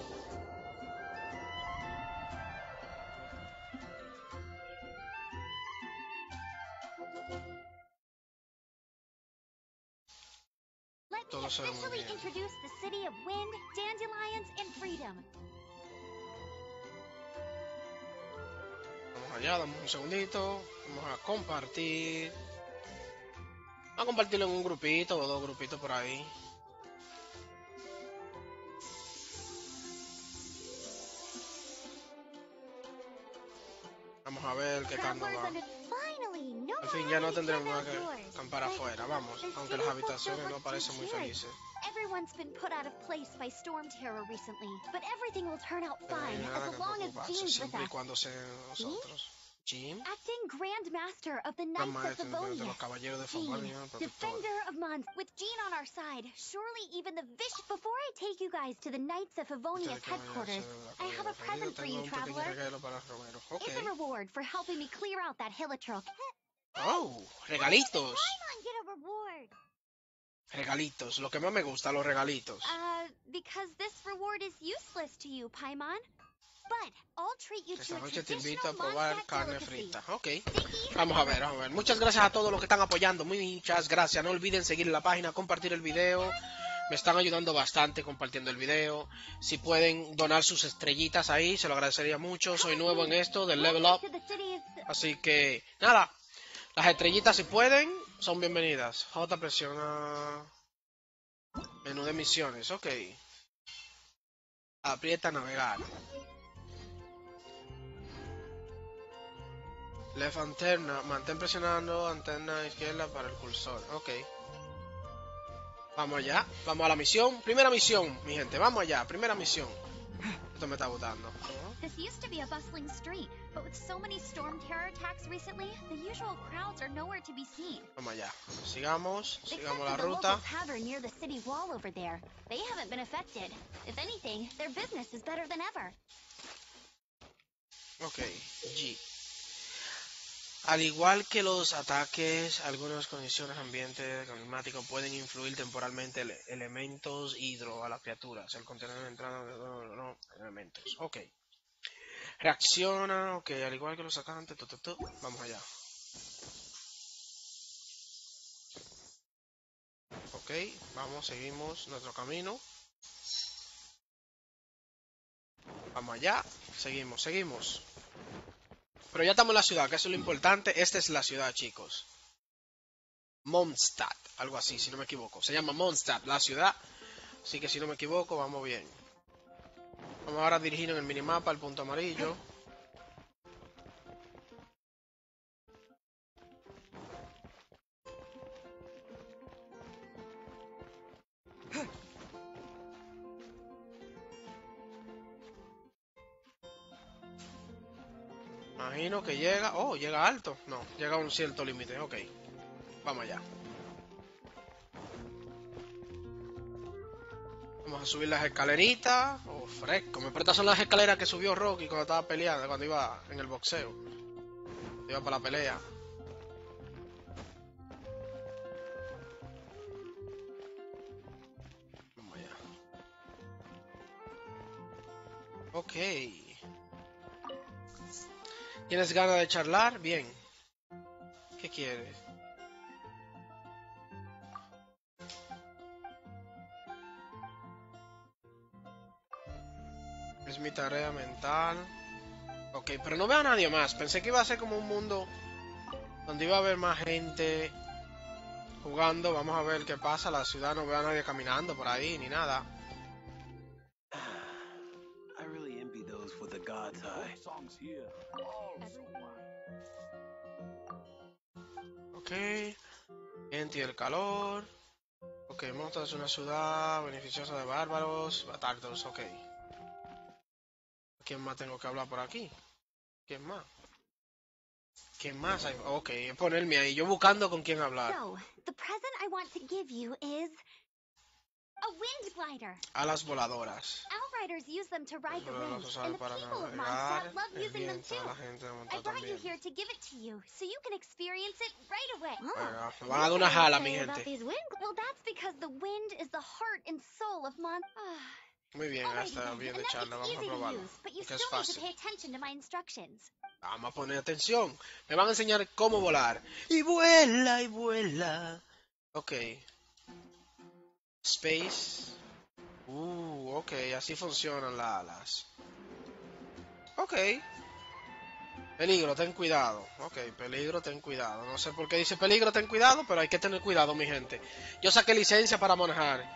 Let me Todo se ve muy officially bien. introduce the city of wind, dandelions, and freedom. Vamos allá, damos un segundito. Vamos a compartir. Vamos a compartirlo en un grupito o dos grupitos por ahí. Vamos a ver qué tal nos Travelers va. under... Finally, no Al more fin ya no having to tendremos camp más que outdoors. acampar But afuera, vamos. the Aunque city las folks habitaciones don't no look parecen too muy cheered. felices. Everyone's been put out of place by storm terror recently, but everything will turn out Pero no hay fine nada as que long as preocuparse, Jean's with siempre y us. cuando sean nosotros. Jim, Acting Grand Master of the Gran Knights of Maestro de Favonius. los Caballeros de Jean, Favonia, protector. Defender of Mons. With Jean on our side, surely even the vicious... Before I take you guys to the Knights of Favonius headquarters, I have a present for you, Tengo un pequeño traveler. regalo para Romero. Ok. It's a reward for helping me clear out that Hilitrook. Oh, regalitos. Paimon get a reward? Regalitos, lo que más me gusta, los regalitos. Because this reward is useless to you, Paimon. But I'll treat you to Esta a noche te invito a traditional probar Mondstadt carne delicacy. frita. Ok. Sticky Vamos a honey ver, vamos a ver. Muchas gracias a todos los que están apoyando. Muchas gracias. No olviden seguir la página, compartir el video. Me están ayudando bastante compartiendo el video. Si pueden donar sus estrellitas ahí, se lo agradecería mucho. Soy nuevo en esto del Level Up. to the city of... Así que, nada. Las estrellitas, si pueden, son bienvenidas. J presiona. Menú de misiones, ok. Aprieta navegar. Left antenna. Mantén presionando antena izquierda para el cursor. Ok. Vamos allá. Vamos a la misión. Primera misión, mi gente. Vamos allá. Primera misión. Esto me está gustando. This used to be a bustling street, but with so many storm terror attacks recently, the usual crowds are nowhere to be seen. Vamos allá. Sigamos. Except Sigamos for la the ruta. local tavern near the city wall over there. They haven't been affected. If anything, their business is better than ever. Ok. G. Al igual que los ataques, algunas condiciones ambiente climático pueden influir temporalmente elementos hidro a las criaturas. El contenedor de entrada no, elementos. Ok. Reacciona, ok, al igual que los atacantes. Vamos allá. Ok, vamos, seguimos nuestro camino. Vamos allá, seguimos. Pero ya estamos en la ciudad, que eso es lo importante. Esta es la ciudad, chicos. Mondstadt, algo así, si no me equivoco. Se llama Mondstadt, la ciudad. Así que si no me equivoco, vamos bien. Vamos ahora a dirigirnos en el minimapa al punto amarillo. Imagino que llega... Oh, llega alto. No, llega a un cierto límite. Ok. Vamos allá. Vamos a subir las escaleritas. Oh, fresco. Estas son las escaleras que subió Rocky cuando estaba peleando, cuando iba en el boxeo. Iba para la pelea. Vamos allá. Ok. ¿Tienes ganas de charlar? Bien. ¿Qué quieres? Es mi tarea mental. Ok, pero no veo a nadie más. Pensé que iba a ser como un mundo donde iba a haber más gente jugando. Vamos a ver qué pasa. La ciudad no veo a nadie caminando por ahí ni nada. I really envy those with the God's eye. Ok. Viento y el calor. Ok, Mondstadt es una ciudad beneficiosa de bárbaros, batardos, ok. ¿Quién más tengo que hablar por aquí? ¿Quién más? ¿Quién más hay? Ok, ponerme ahí, yo buscando con quién hablar. So, the present I want to give you is a wind glider. Alas voladoras. Outriders use them to ride the Los wind, usan and the para people of navegar, Mondstadt love el using them viento, too. la gente de I montar brought you también. here to give it to you, so you can experience it right away. Venga, me van a dar una jala, mi About gente. these wind Well, that's because the wind is the heart and soul of Muy bien, Alrighty está then, bien and de that charla, it's vamos a easy to probarlo. use, but you Que still es need to fácil. pay attention to my instructions. Vamos a poner atención. Me van a enseñar cómo volar. Y vuela, y vuela. Ok. Space. Ok, así funcionan las alas. Ok. Peligro, ten cuidado. Ok, peligro, ten cuidado. No sé por qué dice peligro, ten cuidado, pero hay que tener cuidado, mi gente. Yo saqué licencia para manejar.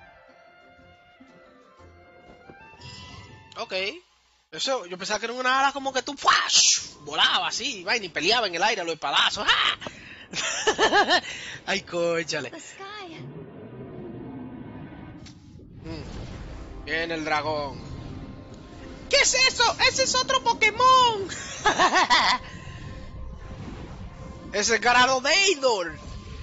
Ok. Eso, yo pensaba que era una ala como que tú ¡fuash! Volaba así, vaina, y peleaba en el aire a los espadazos. ¡Ah! Ay, cóchale. The sky. Viene el dragón. ¿Qué es eso? ¡Ese es otro Pokémon! ¡Ese es Gyarados.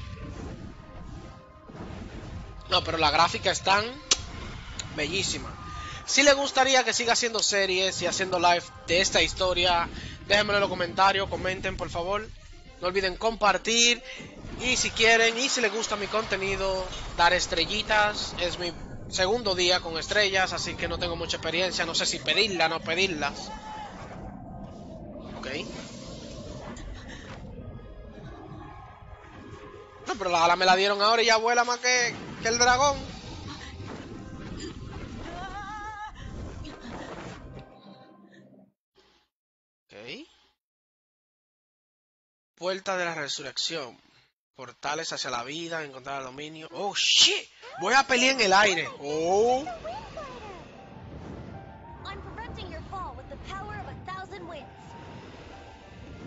No, pero la gráfica es tan bellísima. Si les gustaría que siga haciendo series y haciendo live de esta historia, déjenmelo en los comentarios, comenten por favor. No olviden compartir. Y si quieren, y si les gusta mi contenido, dar estrellitas. Es mi segundo día con estrellas, así que no tengo mucha experiencia. No sé si pedirlas o no pedirlas. Ok. No, pero la ala me la dieron ahora y ya vuela más que el dragón. Ok. Puerta de la resurrección. Portales hacia la vida, encontrar el dominio. Oh, shit. Voy a pelear en el aire. Oh.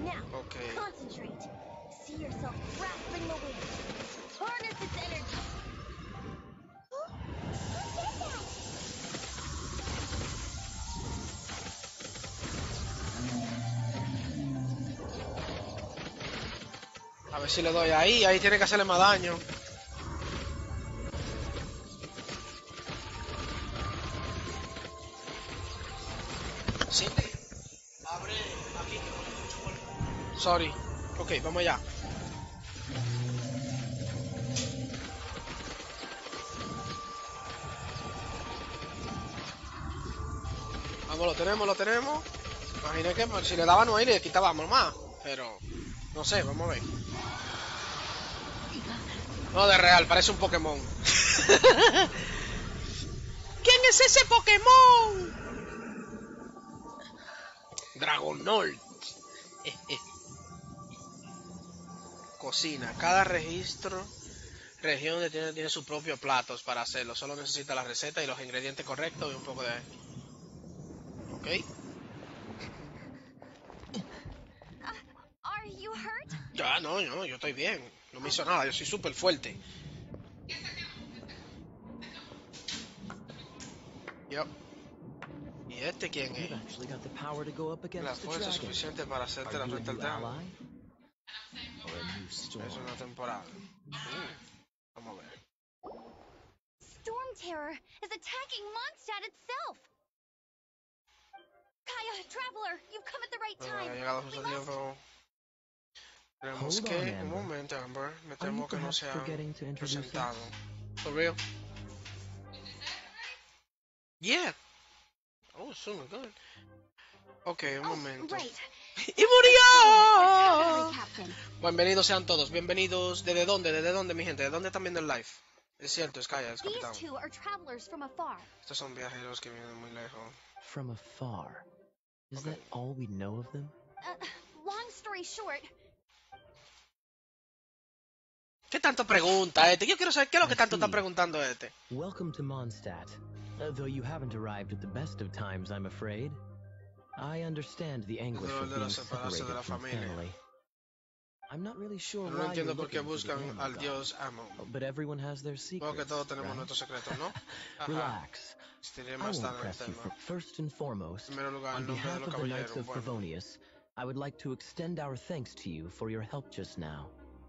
Now, Ok. concentrate. See yourself grasping the wind. Harness its energy. Who said that? A ver si le doy ahí. Ahí tiene que hacerle más daño. Cindy, abre aquí. Sorry. Ok, vamos allá. Vamos, lo tenemos, lo tenemos. Imaginé que si le dábamos ahí le quitábamos más. Pero, no sé, vamos a ver. No, de real, parece un Pokémon. ¿Quién es ese Pokémon? Dragonol. Cocina. Cada región tiene sus propios platos para hacerlo. Solo necesita la receta y los ingredientes correctos y un poco de... Ok. Are you hurt? Ya, no, yo estoy bien. No me hizo nada, yo soy súper fuerte. Yep. ¿Y este quién es? You've actually got the power to go up La against the fuerza dragon. suficiente para hacerte la Are you a frente al new dragón. ally? Or a new storm? Es una temporada. Vamos a ver. Storm Terror is attacking Mondstadt itself. Kaya, Traveler, you've come at the right Bueno, ha time. llegado We justo must... tiempo. Tenemos Hold que... on, Un Amber. momento, Amber. Me Are you temo que no perhaps se ha forgetting to introduce presentado. us? For real? Yeah. Oh, so good. Ok, un momento. Right. ¡Y murió! Sorry, Captain. Bienvenidos sean todos, bienvenidos. ¿Desde dónde? ¿Desde dónde, mi gente? ¿De dónde están viendo el live? Es cierto, es Kaya, es These capitán. two are travelers from afar. Estos son viajeros que vienen muy lejos. From afar. Is Okay. that all we know of them? Long story short, ¿Qué tanto pregunta este? Yo quiero saber qué es lo que I tanto está see. preguntando este. Welcome to Mondstadt. Though you haven't arrived at the best of times, I'm afraid. I understand the anguish Dolor of de la being separarse de separated la from familia. family. I'm not really sure No why entiendo you're por qué looking for the buscan Amber al God. dios Amon. But everyone has their Supongo secrets, que todos tenemos right? nuestros secretos, ¿no? Ajá. Relax. Estiré I más won't tarde el press you tema. first and foremost. En primer lugar, On el nombre de behalf los of the Knights caballeros. of Bueno. Favonius, I would like to extend our thanks to you for your help just now.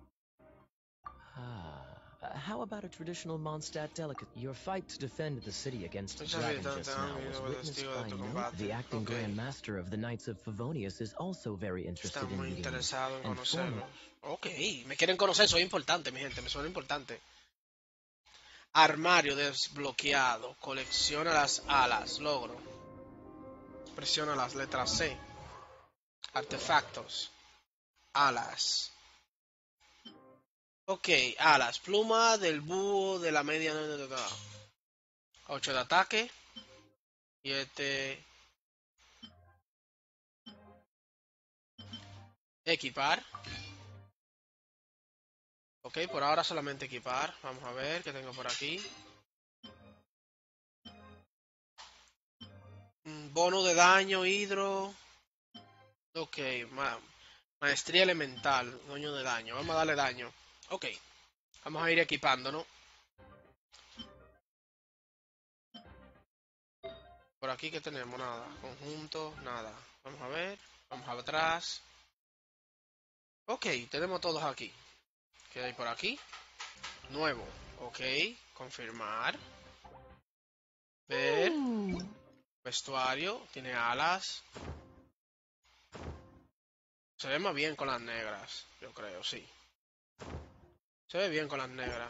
How about a traditional Mondstadt delicate? Your fight to defend the city against the Muchas dragon visitantes just han now was venido witnessed testigo by de tu Note. combate. The acting Ok. Grand Master of the Knights of Favonius is also very interested Están in muy meeting you. interesados en And conocerlos. Ok, me quieren conocer, soy importante, mi gente, me suena importante. Armario desbloqueado. Colecciona las alas. Logro. Presiona las letras C. Artefactos. Alas. Ok, alas. Pluma del búho de la media. 8 de ataque. 7. Equipar. Ok, por ahora solamente equipar. Vamos a ver qué tengo por aquí. Bono de daño, hidro. Ok, maestría elemental, daño de daño. Vamos a darle daño. Ok, vamos a ir equipándonos. Por aquí que tenemos nada. Conjunto, nada. Vamos a ver. Vamos atrás. Ok, tenemos todos aquí. ¿Qué hay por aquí? Nuevo. Ok, confirmar. Ver. Vestuario. Tiene alas. Se ve más bien con las negras. Yo creo, sí. Se ve bien con las negras.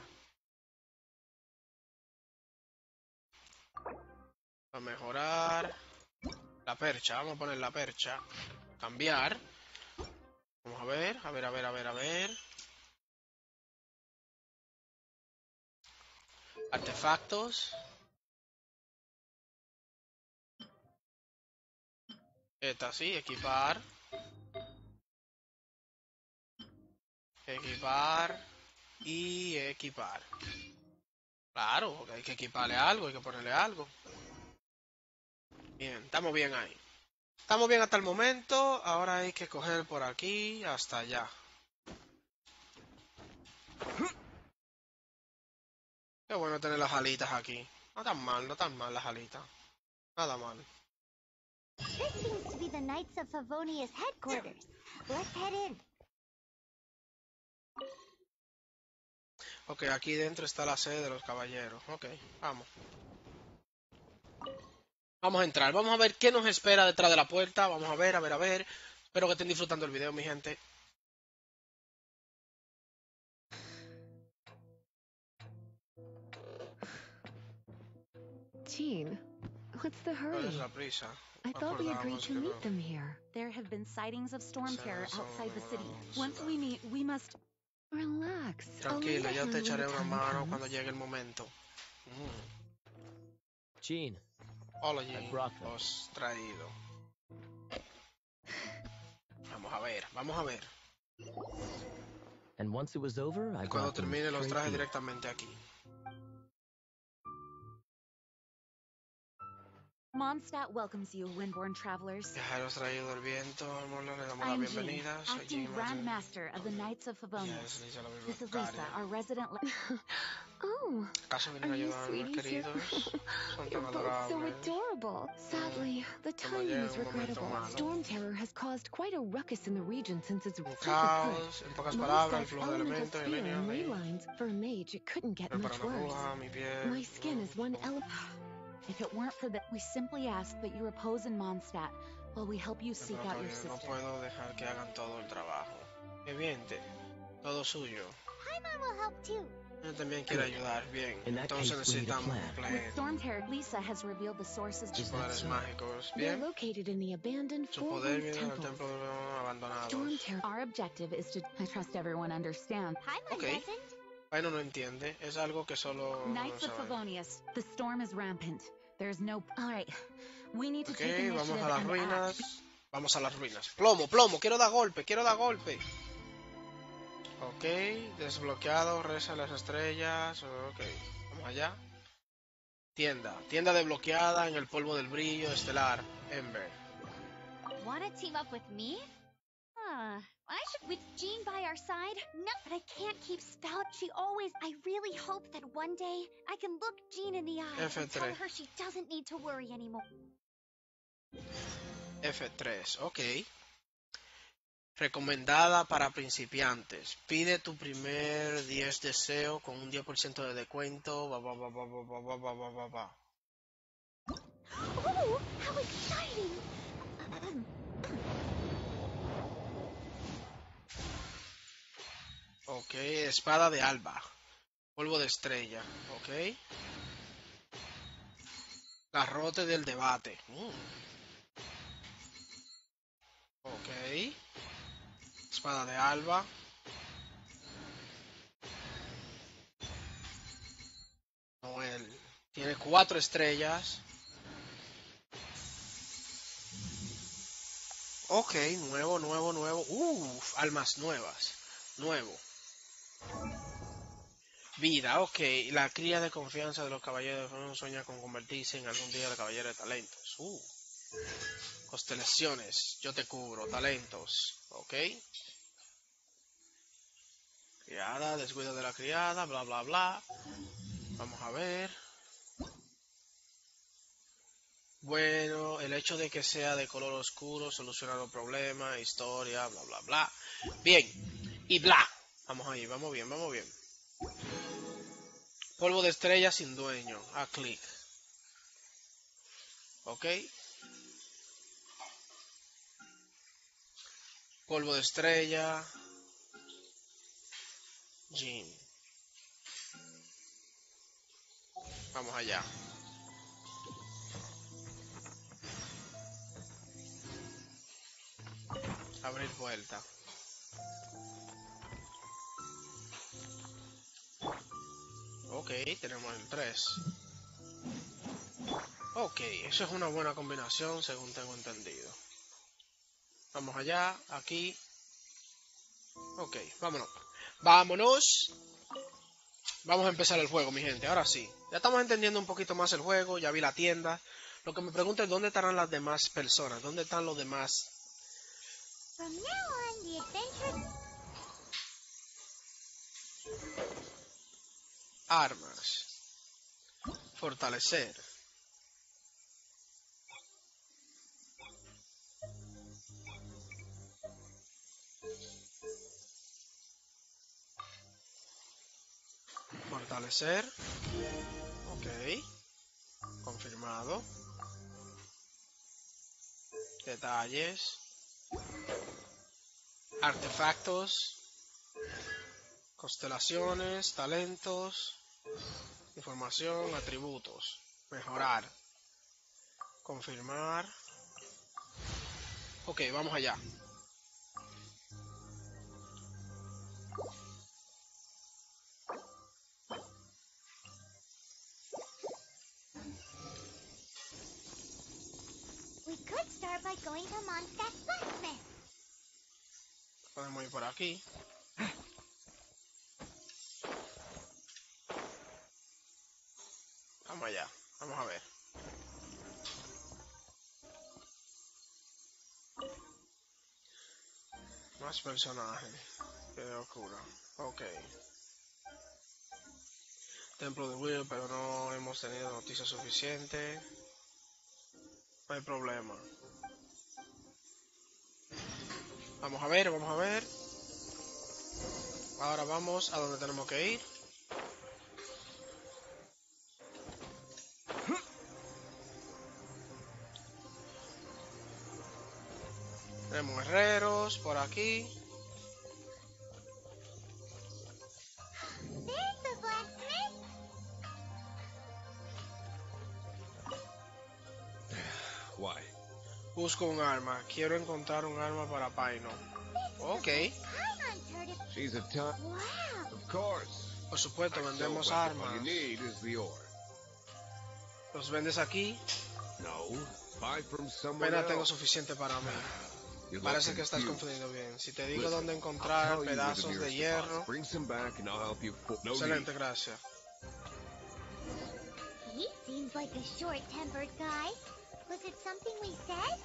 A mejorar. La percha. Vamos a poner la percha. Cambiar. Vamos a ver. A ver. Artefactos. Esta sí, equipar. Equipar. Y equipar. Claro, porque hay que equiparle algo, hay que ponerle algo. Bien, estamos bien ahí. Estamos bien hasta el momento. Ahora hay que coger por aquí hasta allá. Qué bueno tener las alitas aquí. No tan mal, no tan mal las alitas. Nada mal. This seems to be the Knights of Favonia's headquarters. Let's head in. Ok, aquí dentro está la sede de los caballeros. Ok, vamos. Vamos a entrar. Vamos a ver qué nos espera detrás de la puerta. Vamos a ver, a ver, a ver. Espero que estén disfrutando el video, mi gente. Jean, what's the ¿Cuál hurry? es la prisa? I thought we agreed Acordamos to que meet no. them here. There have been sightings of storm Sí, terror eso outside the me city. hablamos, Once sí. we meet, we must... Relax. I'll lend Tranquila, a ya hand te when echaré the una time mano comes. cuando llegue el momento. Jean, Hola, I Jean. brought them. Los traído. Vamos a ver, vamos a ver. And once it was over, I Y cuando brought them termine los straight traje here. directamente aquí. Mondstadt welcomes you, Windborn travelers. Viajeros traído del viento, amor, le damos la I'm bienvenida. Jean, Soy acting Jean Grand Martin. Master of the Knights of Favonius. Yes, Lisa, la This is bibliotecaria. Lisa, our resident... Oh, ¿Acaso vienen a are you ayudarme, sweeties here? queridos? Son You're tan both so adorables. adorable. Sadly, the Como timing llega is un momento regrettable. malo. Storm terror has caused quite a ruckus in the region since its Un simply put. caos, en pocas palabras, el Mondstadt's flujo de elemental elementos y el sphere and genio ley ahí. lines. For a mage, it couldn't get Pero para much una worse. bruja, mi piel. My skin is one element. If it weren't for that, we simply ask that you repose in Mondstadt while we help you seek out your No sister. puedo dejar que hagan todo el trabajo. Evidente, todo suyo. Paimon will help too. Yo también quiero ayudar, bien. In that Entonces case, we need a necesitamos un plan. With plan. storm terror, Lisa has revealed the sources Sus Is that poderes so? mágicos, They're bien. located in the abandoned Su Four poder Winds viene del Temple. templo de los abandonados. Storm terror. Our objective is to... I trust everyone understands. Paimon Okay. doesn't. Bueno, no entiende. Es algo que solo... Knights of saben. Favonius, the storm is rampant. There's no... Alright, we need to Ok, take vamos initiative a las and ruinas. act. Vamos a las ruinas. Plomo, plomo, quiero dar golpe, quiero dar golpe. Ok, desbloqueado, reza las estrellas. Ok, vamos allá. Tienda, tienda desbloqueada en el polvo del brillo estelar. Ember. Wanna team up with me? I should... With Jean by our side? No, but I can't keep Spout. She always... I really hope that one day I can look Jean in the eye and F3. tell her she doesn't need to worry anymore. F3, ok. Recomendada para principiantes. Pide tu primer 10 deseo con un 10% de descuento. Oh, how exciting! Ok, espada de alba. Polvo de estrella. Ok. Garrote del debate. Ok. Espada de alba. Noel. Tiene 4 estrellas. Ok, nuevo, nuevo, nuevo. Almas nuevas. Nuevo. Vida, ok. La cría de confianza de los caballeros sueña con convertirse en algún día el caballero de talentos. Constelaciones, yo te cubro. Talentos, ok. Criada, descuido de la criada, bla, bla, bla. Vamos a ver. Bueno, el hecho de que sea de color oscuro soluciona los problemas, historia, bla, bla, bla. Bien, y bla. Vamos ahí, vamos bien, vamos bien. Polvo de estrella sin dueño. A clic. Ok. Polvo de estrella. Jean. Vamos allá. Abrir vuelta. Ok, tenemos el 3. Ok, eso es una buena combinación según tengo entendido. Vamos allá, aquí. Ok, vámonos. ¡Vámonos! Vamos a empezar el juego, mi gente. Ahora sí. Ya estamos entendiendo un poquito más el juego. Ya vi la tienda. Lo que me pregunto es dónde estarán las demás personas, dónde están los demás. From now on, the adventure... Armas. Fortalecer. Fortalecer. Ok. Confirmado. Detalles. Artefactos. Constelaciones. Talentos. Información. Atributos. Mejorar. Confirmar. Ok, vamos allá. We could start by going to Mondstadt's blacksmith. Podemos ir por aquí. Vamos allá. Vamos a ver. Más personajes. Qué locura. Ok. Templo de Will, pero no hemos tenido noticias suficientes. No hay problema. Vamos a ver, vamos a ver. Ahora vamos a donde tenemos que ir. Tenemos herreros por aquí. There's the blacksmith. Why? Busco un arma. Quiero encontrar un arma para Paino. Ok. Paimon turret. She's a ton. Wow. Of course. Por supuesto, vendemos So, all you armas. need is the ore. Los vendes aquí. No, buy from someone Apenas tengo else. suficiente para mí. You look Parece que estás confused. confundido bien. Si te digo Listen, dónde I'll encontrar tell you where the pedazos de nearest hierro. deposit. Bring some back and I'll help you. No Excelente, need. gracias. He seems like a short-tempered guy. Was it something we said?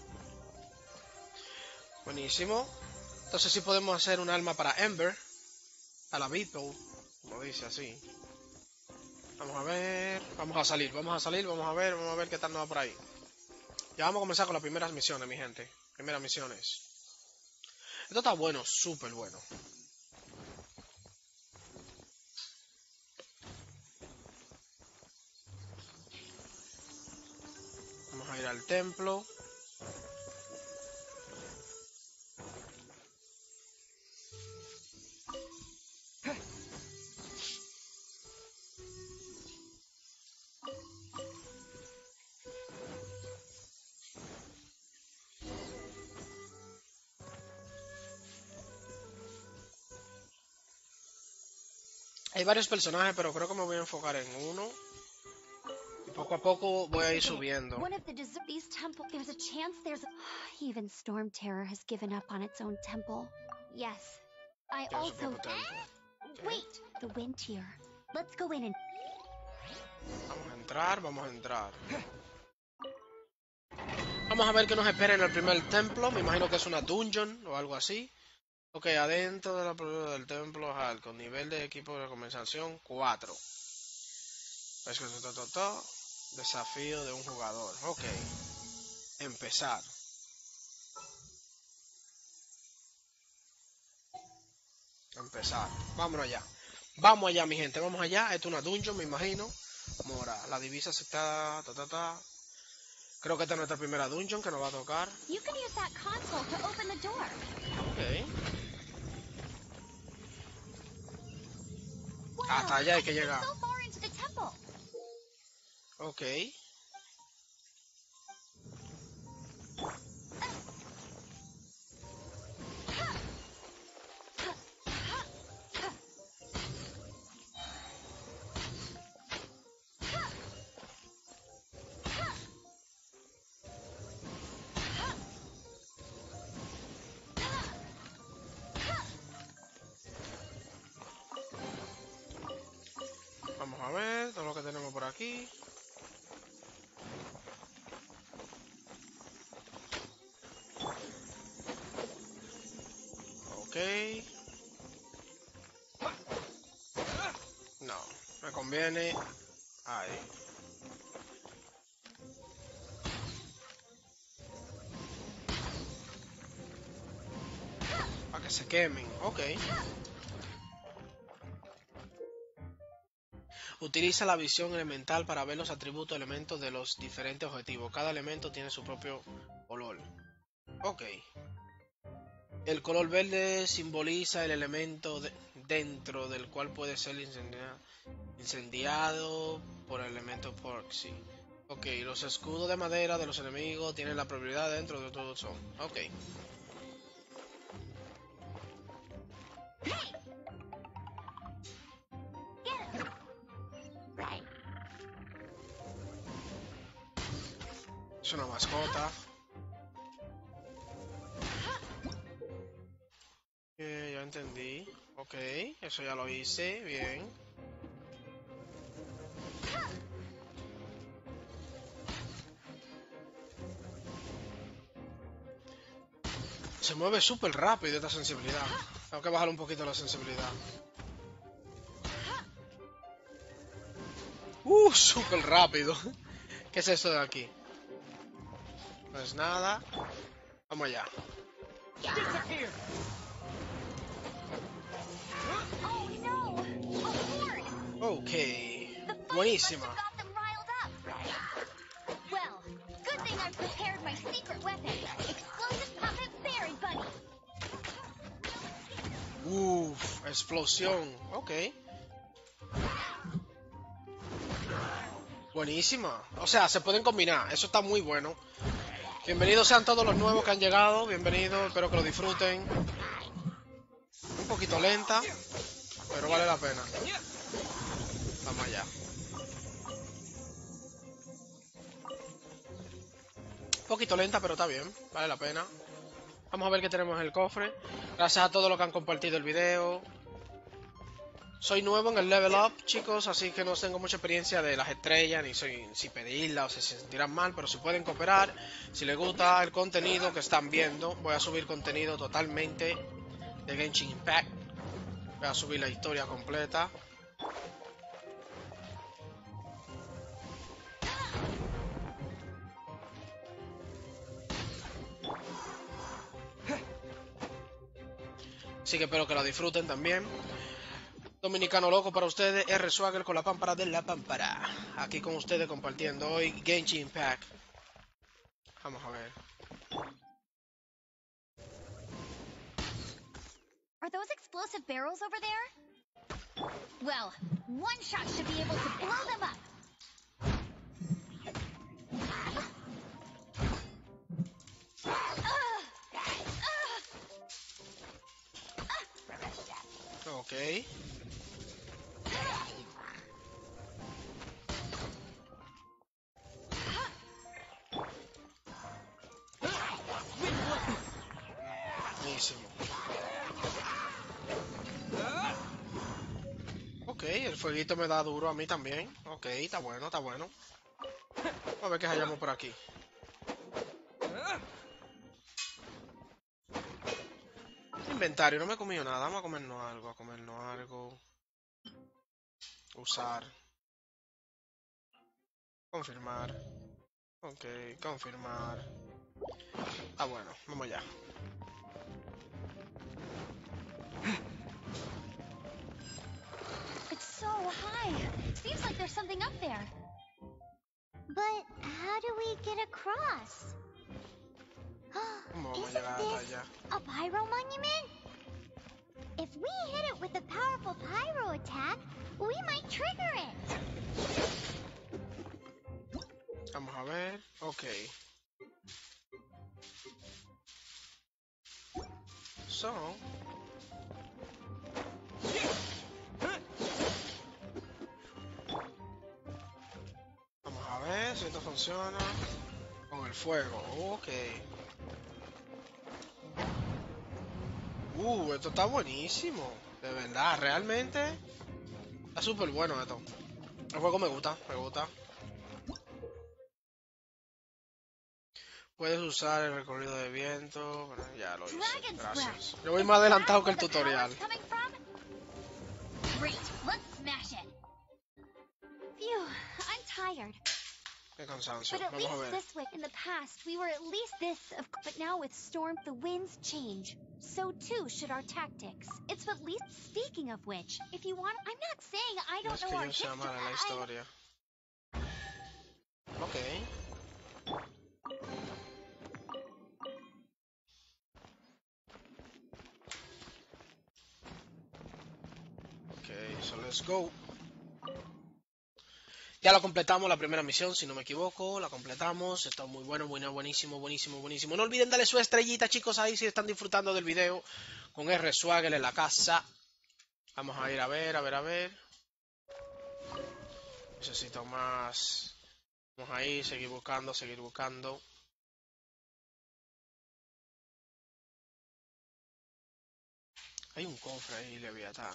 Buenísimo. Entonces sí podemos hacer un arma para Ember. A la Beetle. Como dice así. Vamos a ver. Vamos a salir, vamos a salir. Vamos a ver qué tal nos va por ahí. Ya vamos a comenzar con las primeras misiones, mi gente. Primeras misiones. Esto está bueno, súper bueno. Vamos a ir al templo. Hay varios personajes, pero creo que me voy a enfocar en uno. Y poco a poco voy a ir subiendo. One of the these temple, there's a chance there's even Storm Terror has given up on its own temple. Yes. I Tiene su also propio templo. wait, the wind tier. Let's go in and Vamos a entrar, vamos a entrar. Vamos a ver qué nos espera en el primer templo. Me imagino que es una dungeon o algo así. Ok, adentro de la propiedad del templo Hal, con nivel de equipo de conversación 4. Desafío de un jugador. Ok. Empezar. Empezar. Vámonos allá. Vamos allá, mi gente. Vamos allá. Esto es una dungeon, me imagino. Mora. La divisa se está... Creo que esta es nuestra primera dungeon que nos va a tocar. you can use that console to open the door. Ok. Wow, Hasta allá hay que I can llegar. get so far into the temple. Ok. Vamos a ver todo lo que tenemos por aquí. Ok. No, me conviene. Ahí. Para que se quemen. Ok. Utiliza la visión elemental para ver los atributos elementos de los diferentes objetivos. Cada elemento tiene su propio color. Ok. El color verde simboliza el elemento dentro del cual puede ser incendiado por el elemento proxy. Ok, los escudos de madera de los enemigos tienen la prioridad dentro de todo son. Ok. Es una mascota. Ya entendí. Ok, eso ya lo hice. Bien. Se mueve súper rápido esta sensibilidad. Tengo que bajar un poquito la sensibilidad. Súper rápido. ¿Qué es esto de aquí? No es nada. Vamos allá. Ok. Buenísima. Well, good thing I've prepared my secret weapon, explosive puppet fairy bunny. Explosión. Ok. Buenísima. O sea, se pueden combinar. Eso está muy bueno. Bienvenidos sean todos los nuevos que han llegado. Bienvenidos, espero que lo disfruten. Un poquito lenta, pero vale la pena. Vamos allá. Un poquito lenta, pero está bien. Vale la pena. Vamos a ver qué tenemos en el cofre. Gracias a todos los que han compartido el video. Soy nuevo en el level up, chicos, así que no tengo mucha experiencia de las estrellas, ni si pedirlas o si se sentirán mal, pero si pueden cooperar, si les gusta el contenido que están viendo, voy a subir contenido totalmente de Genshin Impact. Voy a subir la historia completa. Así que espero que la disfruten también. Dominicano loco para ustedes, R Swagger con la pámpara de la pámpara. Aquí con ustedes compartiendo hoy Genshin Impact. Vamos a ver. Are those explosive barrels over there? Well, one shot should be able to blow them up. Ok. Buenísimo. Ok, el fueguito me da duro a mí también. Ok, está bueno, está bueno. Vamos a ver qué hallamos por aquí. Inventario, no me he comido nada. Vamos a comernos algo, Usar. Confirmar. Ok, confirmar. Ah, bueno, vamos allá. It's so high. Seems like there's something up there. But how do we get across? ¿Cómo vamos a Isn't llegar hasta this allá? a pyro monument? If we hit it with a powerful pyro attack, we might trigger it. Vamos a ver. Ok. So. Vamos a ver si esto funciona. Con el fuego. Ok. Esto está buenísimo. De verdad, realmente. Está súper bueno esto. El juego me gusta, me gusta. Puedes usar el recorrido de viento. Bueno, ya lo hice. Dragon's Gracias. Breath. Yo voy Is más that adelantado que where el the tutorial. power's coming from? Great, let's smash it. Phew, I'm tired. Qué cansancio. But at Vamos a least ver. this way, in the past, we were at least this. But now with Storm, the winds change. So too should our tactics. It's at least speaking of which, if you want, I'm not saying I No don't es know que our yo sea history. mala en la historia. Ok. Ok, so let's go. Ya lo completamos, la primera misión, si no me equivoco, la completamos, está muy bueno, buenísimo, buenísimo, buenísimo. No olviden darle su estrellita, chicos, ahí si están disfrutando del video, con R Swagger en la casa. Vamos a ir a ver, a ver, a ver. Necesito más. Vamos a ir, seguir buscando, seguir buscando. Hay un cofre ahí, Leviatán.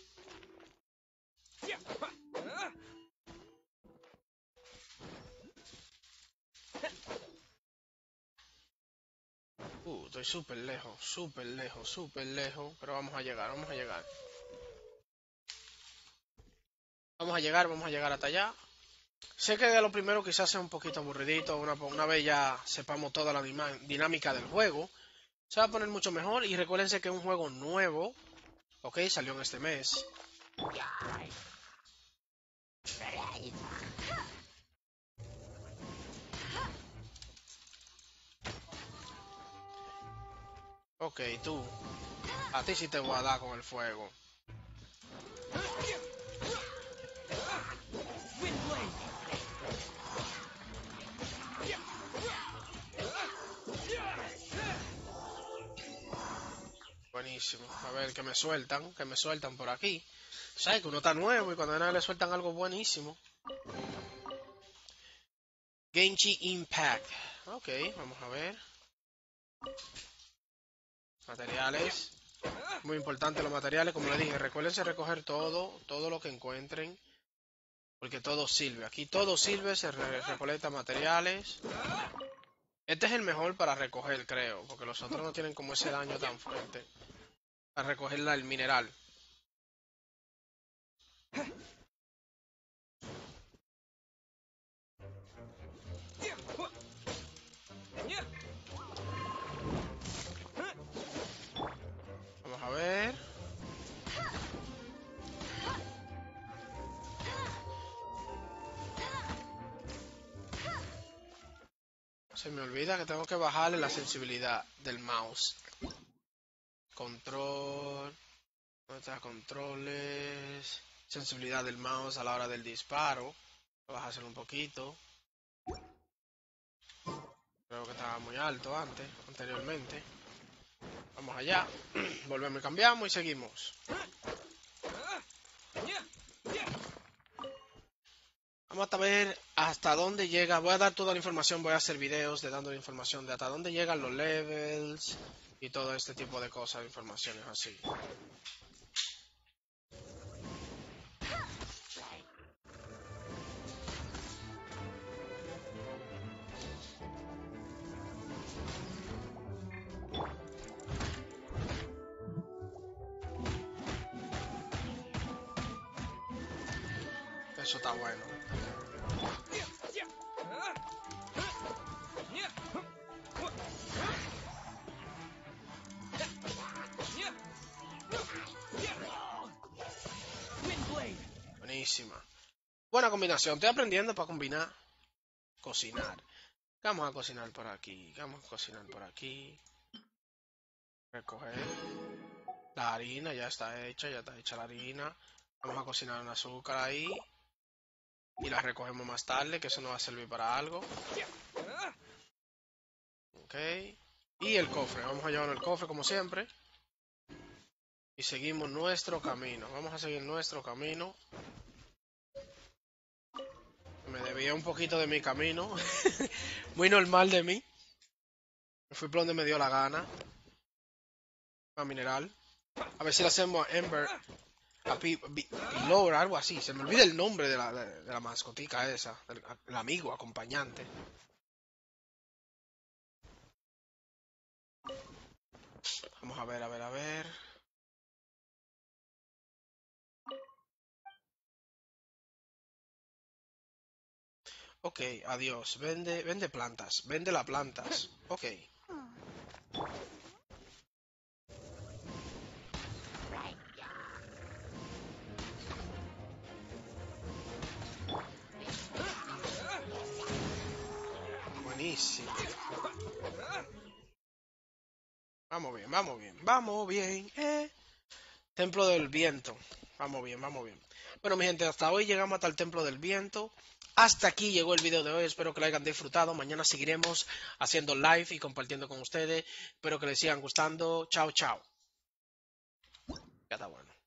Estoy súper lejos, súper lejos, súper lejos. Pero vamos a llegar, vamos a llegar. Vamos a llegar hasta allá. Sé que de lo primero quizás sea un poquito aburridito. Una vez ya sepamos toda la dinámica del juego, se va a poner mucho mejor. Y recuérdense que es un juego nuevo. Ok, salió en este mes. Ok, tú. A ti sí te voy a dar con el fuego. Buenísimo. A ver, que me sueltan por aquí. ¿Sabes? Que uno está nuevo y cuando a nadie le sueltan algo buenísimo. Genji Impact. Ok, vamos a ver. Materiales. Muy importante los materiales, como le dije, recuérdense recoger todo lo que encuentren. Porque todo sirve. Aquí todo sirve, se recolecta materiales. Este es el mejor para recoger, creo. Porque los otros no tienen como ese daño tan fuerte. Para recoger el mineral. Vamos a ver. Se me olvida que tengo que bajarle la sensibilidad del mouse. Control. ¿Dónde está? Controles. Sensibilidad del mouse a la hora del disparo. Voy a bajárselo un poquito. Creo que estaba muy alto anteriormente. Vamos allá. Volvemos y cambiamos y seguimos. Vamos a ver hasta dónde llega. Voy a dar toda la información, voy a hacer videos de dando la información de hasta dónde llegan los levels y todo este tipo de cosas, informaciones así. Eso está bueno. Buenísima. Buena combinación. Estoy aprendiendo para combinar. Cocinar. Vamos a cocinar por aquí. Vamos a cocinar por aquí. Recoger. La harina ya está hecha la harina. Vamos a cocinar un azúcar ahí. Y la recogemos más tarde, que eso nos va a servir para algo. Ok. Y el cofre. Vamos a llevar el cofre como siempre. Y seguimos nuestro camino. Vamos a seguir nuestro camino. Me debía un poquito de mi camino. Muy normal de mí. Me fui por donde me dio la gana. A mineral. A ver si le hacemos a Ember. A Pilor, algo así. Se me olvida el nombre de la mascotica esa. El amigo, acompañante. Vamos a ver, a ver, a ver. Ok, adiós. Vende plantas. Vende las plantas. Ok. Buenísimo. Vamos bien, vamos bien, vamos bien. Templo del viento. Vamos bien, vamos bien. Bueno, mi gente, hasta hoy llegamos hasta el Templo del Viento. Hasta aquí llegó el video de hoy. Espero que lo hayan disfrutado. Mañana seguiremos haciendo live y compartiendo con ustedes. Espero que les sigan gustando. Chao, chao. Ya está bueno.